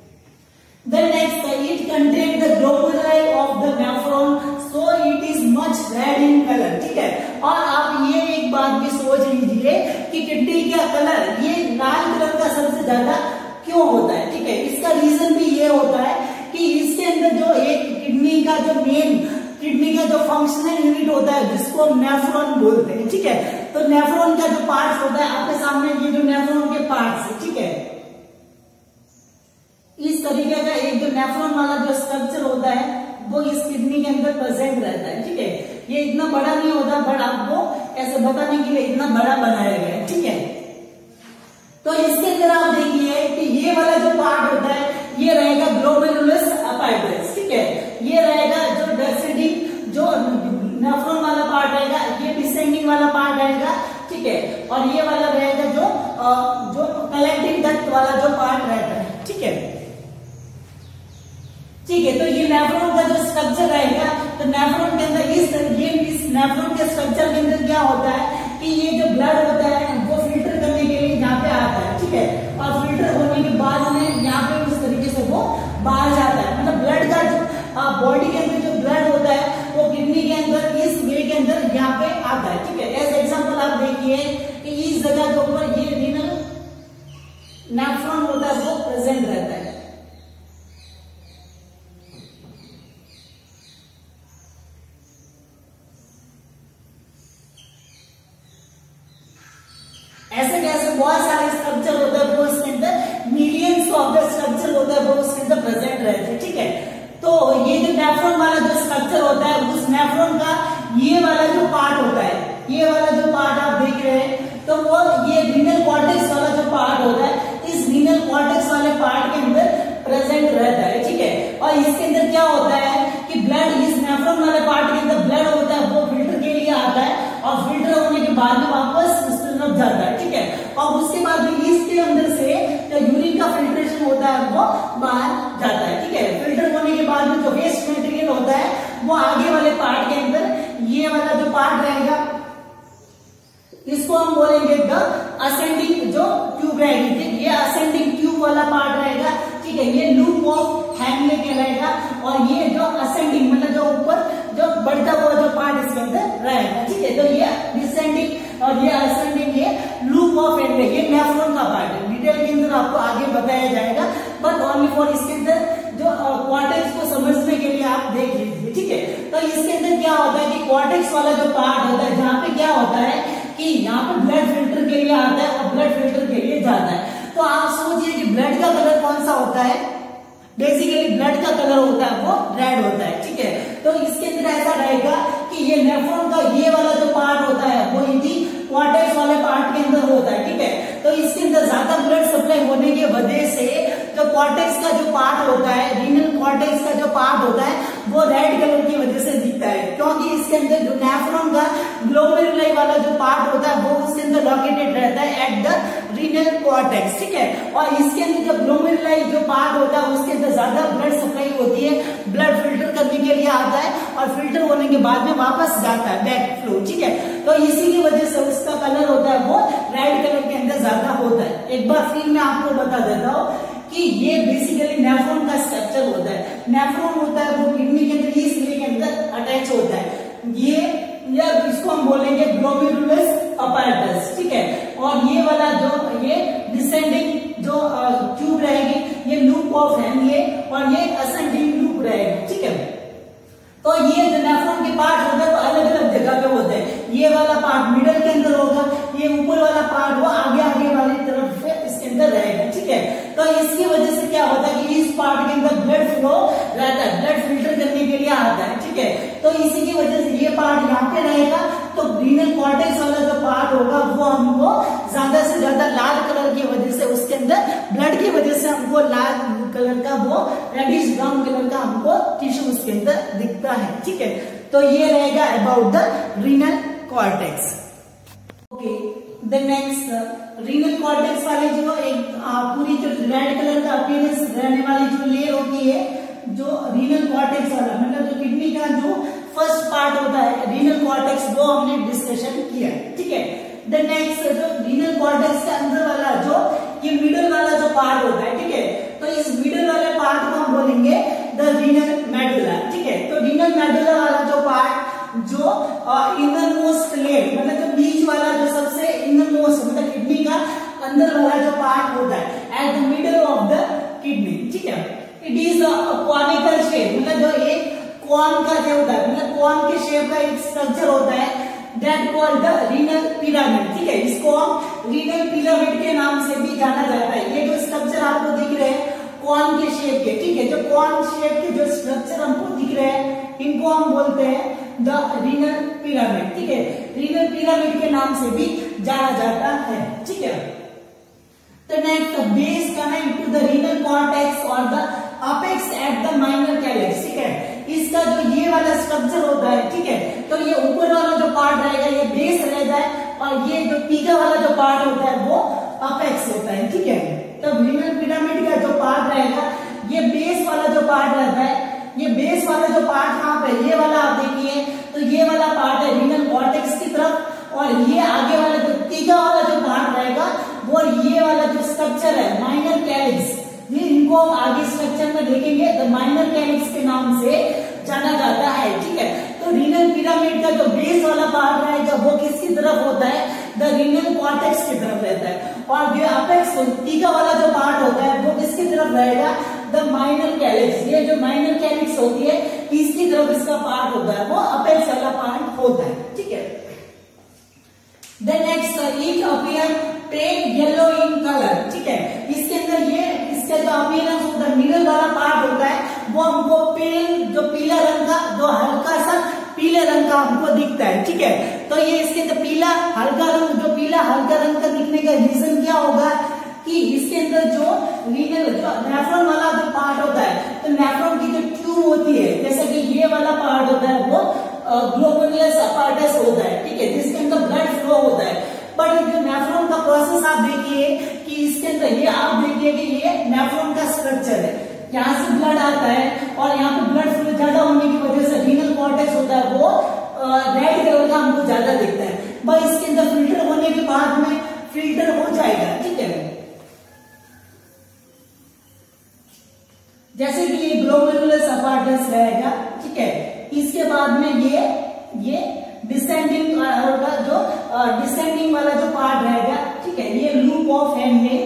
Then next, it contains the globuli of the nephron, so it is much red in color, ठीक है। और आप ये एक बात भी सोच लीजिए कि किडनी का कलर ये लाल कलर का सबसे ज्यादा क्यों होता है, ठीक है। इसका रीजन भी ये होता है कि इसके अंदर जो एक किडनी का जो मेन किडनी का जो फंक्शनल यूनिट होता है जिसको हम नेफ्रॉन बोलते हैं, ठीक है। तो नेफ्रॉन का जो पार्ट होता है आपके सामने, ये जो नेफ्रॉन के पार्ट्स है, ठीक है, इस तरीके का एक जो नेफ्रॉन वाला जो स्ट्रक्चर होता है वो इस किडनी के अंदर प्रेजेंट रहता है, ठीक है। ये इतना बड़ा नहीं होता बट आपको ऐसे बताने के लिए इतना बड़ा बनाया गया है, ठीक है। तो इसके अंदर आप देखिए कि ये वाला जो पार्ट होता है ये रहेगा ग्लोमेरुलस अपेंडिक्स, ठीक है। ये रहेगा जो डेसेंडिंग जो नेफ्रॉन वाला पार्ट रहेगा, ये डिसेंडिंग वाला पार्ट रहेगा, ठीक है। और ये वाला रहेगा जो जो कलेक्टिंग डक्ट वाला जो पार्ट रहता है, ठीक है, ठीक है। तो ये नेफ्रॉन का जो स्ट्रक्चर रहेगा, तो नेफ्रॉन के अंदर इस ये इस नेफ्रॉन के स्ट्रक्चर के अंदर क्या होता है कि ये जो ब्लड होता है वो फिल्टर करने के लिए यहाँ पे आता है, ठीक है। और फिल्टर होने के बाद में यहाँ पे उस तरीके से वो बाहर जाता है, मतलब ब्लड का जो बॉडी के अंदर जो ब्लड होता है वो किडनी के अंदर इस वे के अंदर यहाँ पे आता है, ठीक है। एज एग्जाम्पल आप देखिए कि इस जगह के ऊपर ये रीनल नेफ्रॉन होता है वो प्रेजेंट रहता है। ऐसे कैसे बहुत सारे स्ट्रक्चर होते हैं वो इसके अंदर मिलियंस ऑफ द स्ट्रक्चर होता है वो उसके अंदर प्रेजेंट रहते हैं, ठीक है। तो ये जो नेफ्रॉन वाला जो स्ट्रक्चर होता है उस नेफ्रॉन का ये वाला जो पार्ट होता है, ये वाला जो पार्ट आप देख रहे हैं, तो वो ये रीनल कॉर्टेक्स वाला जो पार्ट होता है, इस रीनल कॉर्टेक्स वाले पार्ट के अंदर प्रेजेंट रहता है, ठीक है। और इसके अंदर क्या होता है कि ब्लड, इस नेफ्रॉन वाले पार्ट के अंदर ब्लड होता है, वो फिल्टर के लिए आता है और फिल्टर होने के बाद में वापस उस तरफ जाता है, ठीक है। और उसके बाद में इसके अंदर से जो यूरिन का फिल्ट्रेशन होता है वो बाहर जाता है, ठीक है। फिल्टर होने के बाद में जो वेस्ट मटेरियल होता है वो आगे वाले पार्ट के अंदर, ये वाला जो पार्ट रहेगा इसको हम बोलेंगे द असेंडिंग जो ट्यूब रहेगी, ये असेंडिंग ट्यूब वाला पार्ट रहेगा, ठीक है। ये लूप ऑफ हैंगले कहलाएगा और ये जो असेंडिंग मतलब जो ऊपर जो बढ़ता हुआ जो पार्ट इसके अंदर रहेगा, ठीक है। तो ये डिसेंडिंग और ये असेंडिंग, ये लूप ऑफ हैंगले, ये नेफ्रॉन का पार्ट है। डिटेल के अंदर आपको आगे बताया जाएगा, बट ओनली फॉर इसके अंदर जो कॉर्टेक्स को समझने के लिए आप देख लीजिए, ठीक है। तो इसके अंदर क्या होता है कि कॉर्टेक्स वाला जो पार्ट होता है, जहाँ पे क्या होता है कि यहाँ पे ब्लड फिल्टर के लिए आता है और ब्लड फिल्टर के लिए जाता है। तो आप समझिए कि ब्लड का कलर कौन सा होता है, बेसिकली ब्लड का कलर होता है वो रेड होता है, ठीक है। तो इसके अंदर ऐसा रहेगा कि ये नेफ्रॉन का ये वाला जो पार्ट होता है वो इसी कॉर्टेक्स वाले पार्ट के अंदर होता है, ठीक है। तो इसके अंदर ज्यादा ब्लड सप्लाई होने की वजह से जो कॉर्टेक्स का जो पार्ट होता है, रीनल कॉर्टेक्स का जो पार्ट होता है वो रेड कलर की वजह से दिखता है, क्योंकि इसके अंदर जो नेफ्रॉन का ग्लोमेरुलाई वाला जो पार्ट होता है वो उसके अंदर लोकेटेड रहता है एट द रीनल कॉर्टेक्स, ठीक है। और इसके अंदर जो ग्लोमेरुलाई जो पार्ट होता है उसके अंदर ज्यादा ब्लड सप्लाई होती है, ब्लड फिल्टर करने के लिए आता है और फिल्टर होने के बाद में वापस जाता है, बैक फ्लो, ठीक है। तो इसी की वजह से उसका कलर होता है वो रेड कलर के अंदर ज्यादा होता है। एक बार फिर मैं आपको बता देता हूँ कि ये बेसिकली नेफ्रॉन का स्ट्रक्चर होता है। नेफ्रॉन होता है वो किडनी के अंदर, इस के अंदर अटैच होता है। ये या इसको हम बोलेंगे ग्लोमेरुलस अपैरेटस, ठीक है। और ये वाला जो ये डिसेंडिंग जो ट्यूब रहेगी, ये लूप ऑफ हैंग, ये और ये असेंडिंग लूप रहेगा, ठीक है। तो ये जो नेफ्रॉन के पार्ट होते हैं वो अलग अलग जगह पे होते हैं। ये वाला पार्ट मिडल के अंदर होगा, ये ऊपर वाला पार्ट वो आगे आगे वाली तरफ से इसके अंदर रहेगा, ठीक है। तो इसकी वजह से क्या होता है कि इस पार्ट के अंदर ब्लड फ्लो रहता है, ब्लड फिल्टर करने के लिए आता है, ठीक है। तो इसी की वजह से ये पार्ट यहाँ पे रहेगा, तो रीनल कॉर्टेक्स वाला जो पार्ट होगा वो हमको ज्यादा से ज्यादा लाल कलर की वजह से, उसके अंदर ब्लड की वजह से हमको लाल कलर का वो रेडिश ब्राउन कलर का हमको टिश्यू उसके अंदर दिखता है, ठीक है। तो ये रहेगा about the renal cortex. Okay, the next renal cortex वाले जो एक आ, पूरी जो रेड कलर का अपीयरेंस रहने वाली जो लेयर होती है, जो रीनल कॉर्टेक्स वाला मतलब जो किडनी का जो फर्स्ट पार्ट होता है रीनल कॉर्टेक्स, वो हमने डिस्कशन किया, ठीक है। द नेक्स्ट जो रीनल कॉर्टेक्स के अंदर वाला जो ये मिडल वाला जो पार्ट होता है, ठीक है। तो इस मिडल वाले पार्ट को हम बोलेंगे द रीनल मेडुला, ठीक है। तो रीनल मेडुला वाला जो पार्ट जो इनर मोस्ट लेयर मतलब जो बीच वाला जो सबसे इनर मोस्ट मतलब किडनी का अंदर वाला जो पार्ट होता है at the middle of the kidney, ठीक है। It is a conical shape, मतलब जो एक कॉन का जो होता है मतलब कॉन के शेप का एक स्ट्रक्चर होता है that called the renal pyramid, ठीक है। इसको हम रीनल पिरामिड के नाम से भी जाना जाता है। ये जो स्ट्रक्चर आपको दिख रहे हैं कॉन के शेप के, ठीक है, जो कॉन शेप के जो स्ट्रक्चर हमको दिख रहे हैं इनको हम बोलते हैं द रीनल पिरामिड, ठीक है। रीनल पिरामिड के नाम से भी जाना जाता है, ठीक है। तो next base connect to the renal cortex और the apex at the minor calyx, ठीक है। इसका जो ये वाला स्ट्रक्चर होता है, ठीक है, तो ये ऊपर वाला जो पार्ट रहेगा ये बेस रहता है और ये जो पीछे वाला जो पार्ट होता है वो अपेक्स होता है, ठीक है। तो रीनल पिरामिड का जो पार्ट रहेगा ये बेस वाला जो पार्ट रहता है, ये बेस वाला जो पार्ट कहाँ पे, ये वाला आप देखिए, तो ये वाला पार्ट है रीनल कॉर्टेक्स की तरफ, और ये आगे वाला जो तीखा वाला जो पार्ट रहेगा वो ये वाला जो स्ट्रक्चर है माइनर कैलिक्स, ये इनको हम आगे स्ट्रक्चर में देखेंगे, द माइनर कैलिक्स के नाम से जाना जाता है, ठीक है। तो रीनल पिरामिड का जो बेस वाला पार्ट रहेगा वो किसकी तरफ होता है, द रीनल कॉर्टेक्स की तरफ रहता है, और जो अपेक्स तीखा वाला जो पार्ट होता है वो किसकी तरफ रहेगा, द माइनर कैलिक्स। ये जो माइनर कैलिक्स होती है इसकी तरफ इसका पार्ट होता है वो अपेक्स वाला पार्ट होता है, ठीक है। The next each appear pale yellow in colour, ठीक है। इसके अंदर ये इसका जो अपीयरेंस होता है मिडल वाला पार्ट होता है वो हमको पेल जो पीला रंग का जो हल्का सा पीले रंग का का हमको दिखता है, ठीक है। तो ये इसके अंदर पीला हल्का रंग, जो पीला हल्का रंग का दिखने का रीजन क्या होगा कि इसके अंदर जो रीनल जो नेफ्रॉन वाला जो पार्ट होता है, तो नेफ्रॉन की जो ट्यूब होती है, जैसे कि ये वाला पार्ट होता है वो ग्लोमेरुलस अपार्टस होता है, ठीक है, जिसके अंदर ब्लड फ्लो होता है। बट जो नेफ्रॉन का प्रोसेस आप देखिए कि इसके अंदर ये आप देखिए कि ये नेफ्रॉन का स्ट्रक्चर है, यहाँ से ब्लड आता है और यहाँ पे ब्लड फ्लो ज्यादा होने की वजह से रीनल कॉर्टेक्स होता है वो रेड कलर का हमको ज्यादा दिखता है। बट इसके अंदर फिल्टर होने के बाद में फिल्टर हो जाएगा, ठीक है। जैसे कि ये ग्लोमेरुलस अपार्टस रहेगा, ठीक है। इसके बाद में ये ये डिसेंडिंग होगा, जो डिसेंडिंग वाला जो पार्ट रहेगा, ठीक है, ये लूप ऑफ हेनले,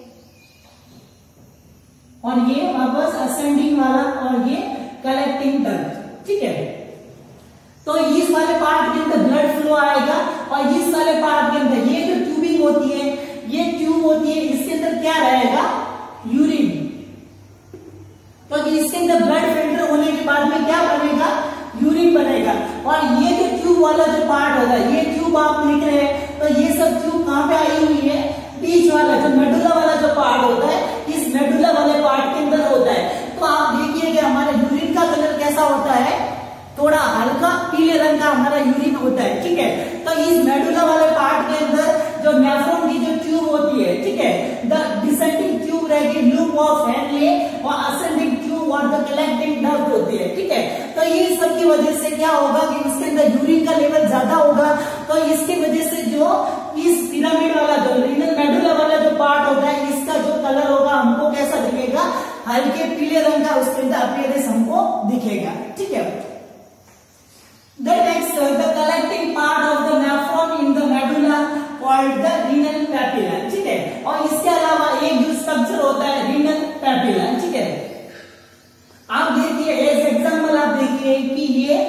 और ये वापस असेंडिंग वाला और ये कलेक्टिंग डक्ट, ठीक है। तो इस वाले पार्ट के अंदर ब्लड फ्लो आएगा और इस वाले पार्ट के अंदर ये जो ट्यूबिंग होती है, ये ट्यूब होती है, इसके अंदर क्या रहेगा, यूरिन। तो इसके अंदर ब्लड फिल्टर होने के बाद में क्या बनेगा, यूरिन बनेगा। और ये जो ट्यूब वाला जो पार्ट होगा, ये ट्यूब आप देख रहे हैं, तो ये सब ट्यूब कहां पे आई हुई है, बीच वाला जो मेडुला वाला जो पार्ट होता है, इस मेडुला वाले पार्ट के अंदर होता है। तो आप देखिए कि हमारा यूरिन का कलर कैसा होता है, थोड़ा हल्का पीले रंग का हमारा यूरिन होता है, ठीक है। तो इस मेडुला वाले पार्ट के अंदर जो नेफ्रॉन की जो ट्यूब होती है, ठीक है, द डिसेंडिंग ट्यूब रहेगी लूप ऑफ हेनले, और असेंडिंग ट्यूब और द कलेक्टिंग डक्ट होती है, ठीक है। तो ये सब की वजह से क्या होगा कि इसके अंदर यूरिन का लेवल ज्यादा होगा, तो इसके वजह से जो इस पिरामिड वाला जो रीनल मेडुला वाला जो पार्ट होता है, इसका जो कलर होगा हमको कैसा दिखेगा, हल्के पीले रंग का उसके अंदर अपीयरेंस हमको दिखेगा, ठीक है। The next, uh, the collecting part of the nephron in the medulla called the renal papilla, ठीक है। और इसके अलावा एक जो स्ट्रक्चर होता है renal papilla, ठीक है। आप देखिए एज एग्जाम्पल आप देखिए कि ये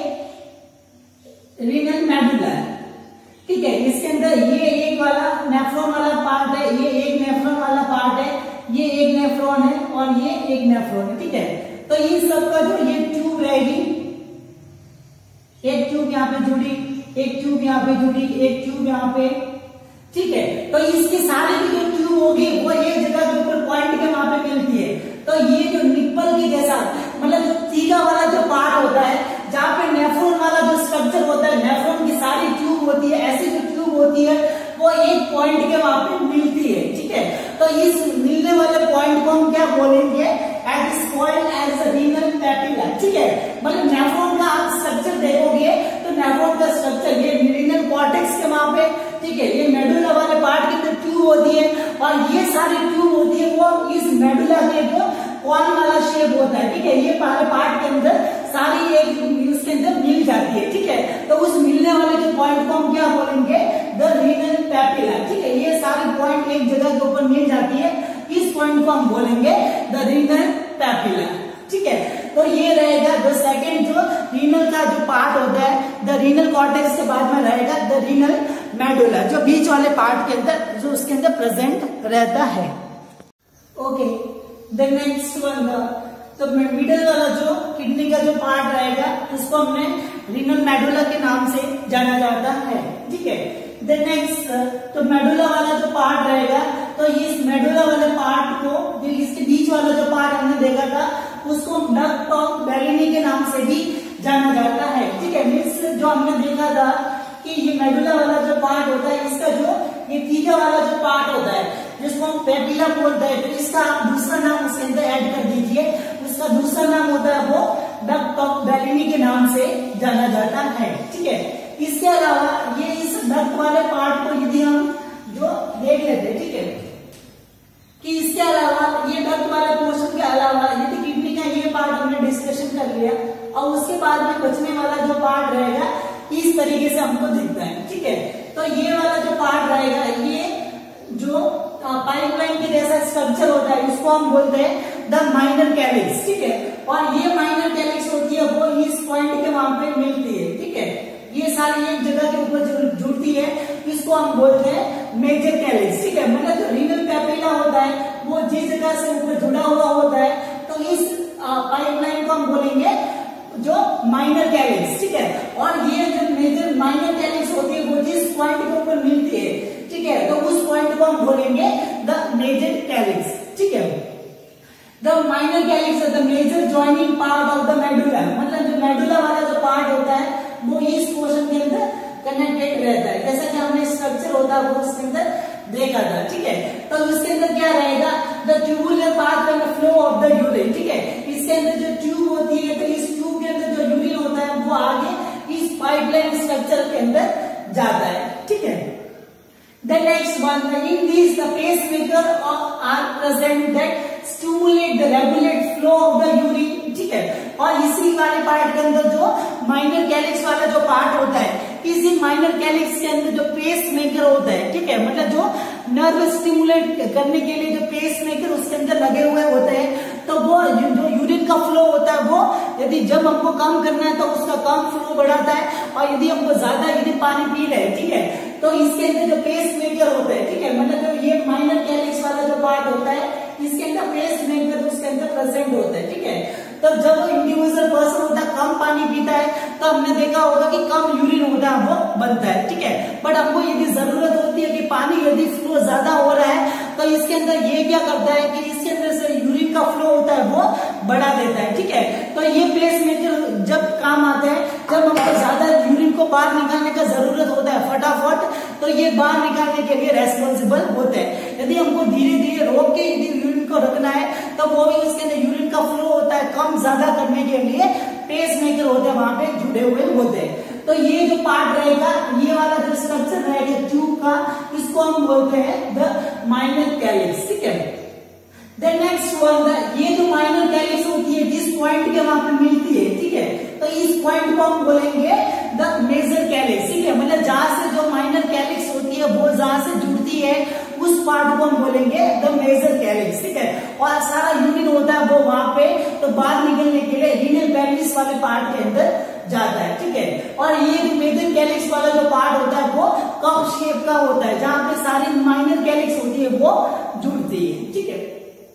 renal medulla है, ठीक है। इसके अंदर ये एक वाला नेफ्रॉन वाला पार्ट है, ये एक नेफ्रॉन वाला पार्ट है, ये एक नेफ्रॉन है और ये एक नेफ्रॉन है, ठीक है। तो ये सब का जो ये ट्यूब रहेगी, एक ट्यूब यहाँ पे जुड़ी, एक ट्यूब यहाँ पे जुड़ी, एक ट्यूब यहाँ पे, ठीक है। तो इसकी सारी की जो ट्यूब होगी वो एक जगह के ऊपर पॉइंट के वहां पे मिलती है। तो ये जो निप्पल के जैसा, मतलब जो तीगा वाला जो पार्ट होता है, जहाँ पे नेफ्रॉन वाला जो स्ट्रक्चर होता है, नेफ्रॉन की सारी ट्यूब होती है, ऐसी जो ट्यूब होती है वो एक पॉइंट के वहां पे मिलती है, ठीक है। तो इस मिलने वाले पॉइंट को हम क्या बोलेंगे, it is called as renal papilla, ठीक है। मतलब नेफ्रॉन का आप स्ट्रक्चर देखोगे तो नेफ्रॉन का स्ट्रक्चर ये रीनल कॉर्टेक्स के वहां पे, ठीक है, ये मेडुला वाले पार्ट के अंदर ट्यूब होती है और ये सारी ट्यूब होती है वो इस मेडुला के जो कॉर्न वाला शेप होता है, ठीक है, ये पार्ट के अंदर सारी एक उसके अंदर मिल जाती है, ठीक है। तो उस मिलने वाले के पॉइंट को हम क्या बोलेंगे, द रीनल पैपिला, ठीक है। ये सारी पॉइंट एक जगह के ऊपर मिल जाती है, इस पॉइंट को हम बोलेंगे द रीनल पैपिला, ठीक है। तो ये रहेगा द सेकंड जो रीनल का जो पार्ट होता है, द रीनल कॉर्टेक्स के बाद में रहेगा द रीनल मेडुला, जो बीच वाले पार्ट के अंदर जो उसके अंदर प्रेजेंट रहता है। ओके, द नेक्स्ट वन, तो मिडिल वाला जो किडनी का जो पार्ट रहेगा उसको हमने रीनल मेडुला के नाम से जाना जाता है, ठीक है। द नेक्स्ट, तो मेडुला वाला जो पार्ट रहेगा, तो इस मेडुला वाले पार्ट को, जो इसके बीच वाला जो पार्ट हमने देखा था, उसको डक्ट ऑफ बेलिनी के नाम से भी जाना जाता है, ठीक है। मीन्स जो हमने देखा था कि ये मेडुला वाला जो पार्ट होता है, इसका जो ये तीजा वाला जो पार्ट होता है जिसको हम पेपिला बोलते हैं, तो इसका आप दूसरा नाम उसके अंदर ऐड कर दीजिए, उसका दूसरा नाम होता है वो डक्ट ऑफ बेलिनी के नाम से जाना जाता है, ठीक है। इसके अलावा ये इस डक्ट वाले पार्ट को यदि हम जो देख लेते, ठीक है, कि इसके अलावा ये डक्ट वाले पोर्शन के अलावा यदि किडनी का ये पार्ट हमने डिस्कशन कर लिया और उसके बाद में बचने वाला जो पार्ट रहेगा इस तरीके से हमको दिखता है, ठीक है। तो ये वाला जो पार्ट रहेगा, ये जो पाइपलाइन के जैसा स्ट्रक्चर होता है, इसको हम बोलते हैं द माइनर कैलिक्स, ठीक है। और ये माइनर कैलिक्स होती है वो इस पॉइंट के वहां पे मिलती है, ठीक है। ये सारी एक जगह के ऊपर जुड़ती है, इसको हम बोलते हैं मेजर कैलिक्स, ठीक है। मतलब जो रीनल पैपिला होता है वो जिस जगह से ऊपर जुड़ा हुआ होता है, तो इस पाइपलाइन को हम बोलेंगे जो माइनर कैलिक्स, ठीक है। और ये जो हम बोलेंगे द मेजर कैलिक्स, ठीक है। The minor calyx the major joining part of the medulla, मतलब जो मेडुला वाला जो पार्ट होता है वो इस पोर्शन के अंदर कनेक्टेड रहता है, जैसा कि हमने स्ट्रक्चर होता है वो इसके अंदर देखा था, ठीक है। तो इसके अंदर क्या रहेगा, the tubular path and flow of the urine, ठीक है। इसके अंदर जो ट्यूब होती है तो इस ट्यूब के अंदर जो यूरिन होता है वो आगे इस पाइपलाइन स्ट्रक्चर के अंदर जाता है, ठीक है। The next one, in these the pacemaker are present that stimulate the regulate flow of the urine, ठीक है। और इसी वाले पार्ट के अंदर जो माइनर कैलिक्स वाला जो पार्ट होता है, इसी माइनर कैलिक्स के अंदर जो पेस मेकर होता है, ठीक है, मतलब जो नर्व स्टिमुलेट करने के लिए जो पेस मेकर उसके अंदर लगे हुए होते हैं, तो वो जो यूरिन का फ्लो होता है वो यदि जब हमको कम करना है तो उसका कम फ्लो बढ़ाता है, और यदि हमको ज्यादा यदि पानी पी रहे हैं, ठीक है, तो इसके अंदर जो पेस मेकर होता है, ठीक है, मतलब जो ये माइनर कैलिक्स वाला जो पार्ट होता है इसके अंदर पेस मेकर उसके अंदर प्रेजेंट होता है, ठीक है। तो जब इंडिविजुअल पर्सन होता है कम पानी पीता है तो हमने देखा होगा कि कम यूरिन होता है वो बनता है, ठीक है। बट हमको यदि जरूरत होती है कि पानी यदि फ्लो ज्यादा हो रहा है तो इसके अंदर ये क्या करता है कि इसके अंदर से यूरिन का फ्लो होता है वो बढ़ा देता है, ठीक है। तो ये पेस मेकर जब काम आते हैं जब हमको ज्यादा यूरिन को बाहर निकालने का जरूरत होता है फटाफट, तो ये बाहर निकालने के लिए रेस्पॉन्सिबल होते हैं। यदि हमको धीरे धीरे रोक के यदि यूरिन को रखना है तो वो भी इसके अंदर यूरिन का फ्लो होता है कम ज्यादा करने के लिए पेस मेकर होते हैं वहां पे जुड़े हुए होते हैं। तो ये जो पार्ट रहेगा, ये वाला जो स्ट्रक्चर रहेगा ट्यूब का, इसको हम बोलते हैं द माइनर कैलिक्स, ठीक है। द नेक्स्ट वन, ये जो माइनर कैलिक्स होती है जिस पॉइंट के वहां पे मिलती है, ठीक है, तो इस पॉइंट को हम बोलेंगे द मेजर कैलिक्स, ठीक है, मतलब जहां से जो माइनर कैलिक्स होती है वो जहां से जुड़ती है उस पार्ट को हम बोलेंगे द मेजर कैलिक्स, ठीक है। और सारा यूरिन होता है वो वहां पे तो बाहर निकलने के लिए रीनल पेल्विस वाले पार्ट के अंदर जाता है, ठीक है। और ये जो मेजर कैलिक्स वाला जो पार्ट होता है वो कप शेप का होता है जहां पे सारी माइनर कैलिक्स होती है वो जुड़ती है, ठीक है।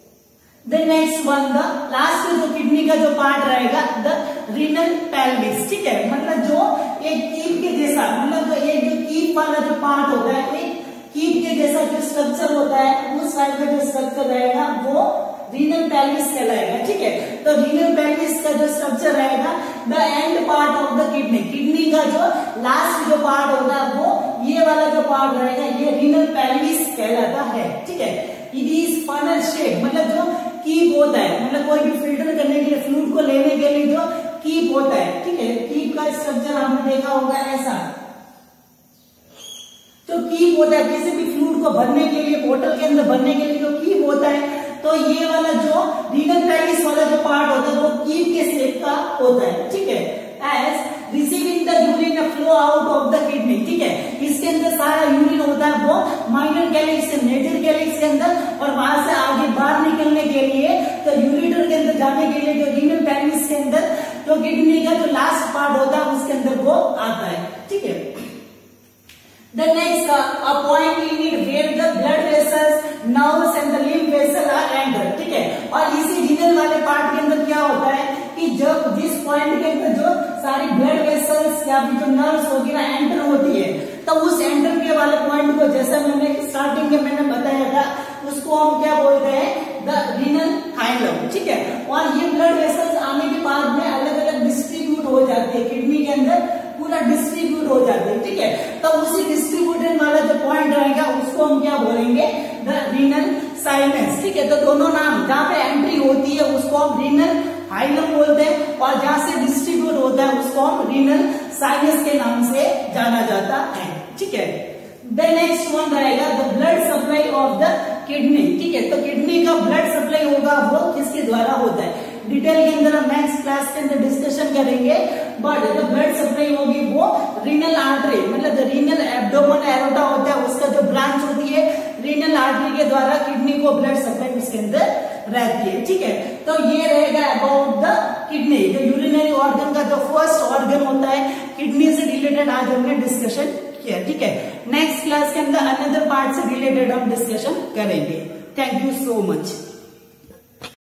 The next one, the last जो किडनी का जो पार्ट रहेगा द रीनल पेल्विस, ठीक है, मतलब जो एक कीप के जैसा, मतलब जो एक जो कीप वाला जो पार्ट होता है, एक कीप के जैसा जो स्ट्रक्चर होता है उस साइड में जो स्ट्रक्चर रहेगा वो रीनल पेल्विस कहलाएगा, ठीक है। तो रीनल पेल्विस का जो स्ट्रक्चर रहेगा the end part of the kidney, kidney का जो लास्ट जो पार्ट होगा वो ये वाला जो पार्ट रहेगा ये रीनल पेल्विस कहलाता है, ठीक है। इट इज फनल शेप, मतलब जो कीप होता है, मतलब कोई भी फिल्टर करने के लिए फ्लूइड को लेने के लिए जो कीप होता है, ठीक है, कीप का स्ट्रक्चर हमने देखा होगा ऐसा, जो कीप होता है किसी भी फ्लूइड को भरने के लिए बोतल के अंदर भरने के लिए जो कीप होता है, तो ये वाला जो रीनल पेल्विस वाला जो पार्ट होता है वो कीप के शेप का होता है, ठीक है। As receiving the urine flow out of the kidney, ठीक है, इसके अंदर सारा यूरिन होता है वो माइनर कैलिक्स से मेजर कैलिक्स के अंदर, और वहां से आगे बाहर निकलने के लिए तो यूरिटर के अंदर जाने के लिए जो रीनल पेल्विस के अंदर जो किडनी का जो लास्ट पार्ट होता है उसके अंदर वो आता है, ठीक है। The next, uh, a point in it where the blood vessels, nerves and the lymph vessel are entered, ठीक है। और इसी रीनल वाले पार्ट के अंदर क्या होता है कि जब जिस पॉइंट के अंदर जो सारी ब्लड वेसल्स या फिर जो नर्व्स वगैरह एंटर होती है तो उस एंटर के वाले पॉइंट को, जैसा मैंने स्टार्टिंग में मैंने बताया था, उसको हम क्या बोलते हैं द रीनल हाइलम, ठीक है। और ये ब्लड वेसल्स आने के बाद में अलग अलग डिस्ट्रीब्यूट हो जाती है किडनी के अंदर, पूरा डिस्ट्रीब्यूट हो जाते हैं, ठीक है। तो उसी डिस्ट्रीब्यूटेड वाला जो पॉइंट रहेगा उसको हम क्या बोलेंगे द रीनल साइनस, ठीक है। तो दोनों नाम, जहाँ पे एंट्री होती है उसको हम रीनल हाइलम बोलते हैं, और जहाँ से डिस्ट्रीब्यूट होता है उसको हम रीनल साइनस के नाम से जाना जाता है, ठीक है। द नेक्स्ट वन रहेगा the blood supply of the kidney, ठीक है। तो किडनी का ब्लड सप्लाई होगा वो किसके द्वारा होता है, डिटेल के अंदर हम नेक्स्ट क्लास के अंदर डिस्कशन करेंगे। बट जो ब्लड सप्लाई होगी वो रीनल आर्टरी, मतलब जो रीनल एब्डोमेन एरोटा होता है उसका जो ब्रांच होती है रीनल आर्टरी के द्वारा किडनी को ब्लड सप्लाई उसके अंदर रहती है, ठीक है। तो ये रहेगा अबाउट द किडनी, जो यूरिनरी ऑर्गन का जो फर्स्ट ऑर्गन होता है किडनी से रिलेटेड आज हमने डिस्कशन किया, ठीक है। नेक्स्ट क्लास के अंदर अनदर पार्ट से रिलेटेड हम डिस्कशन करेंगे। Thank you so much.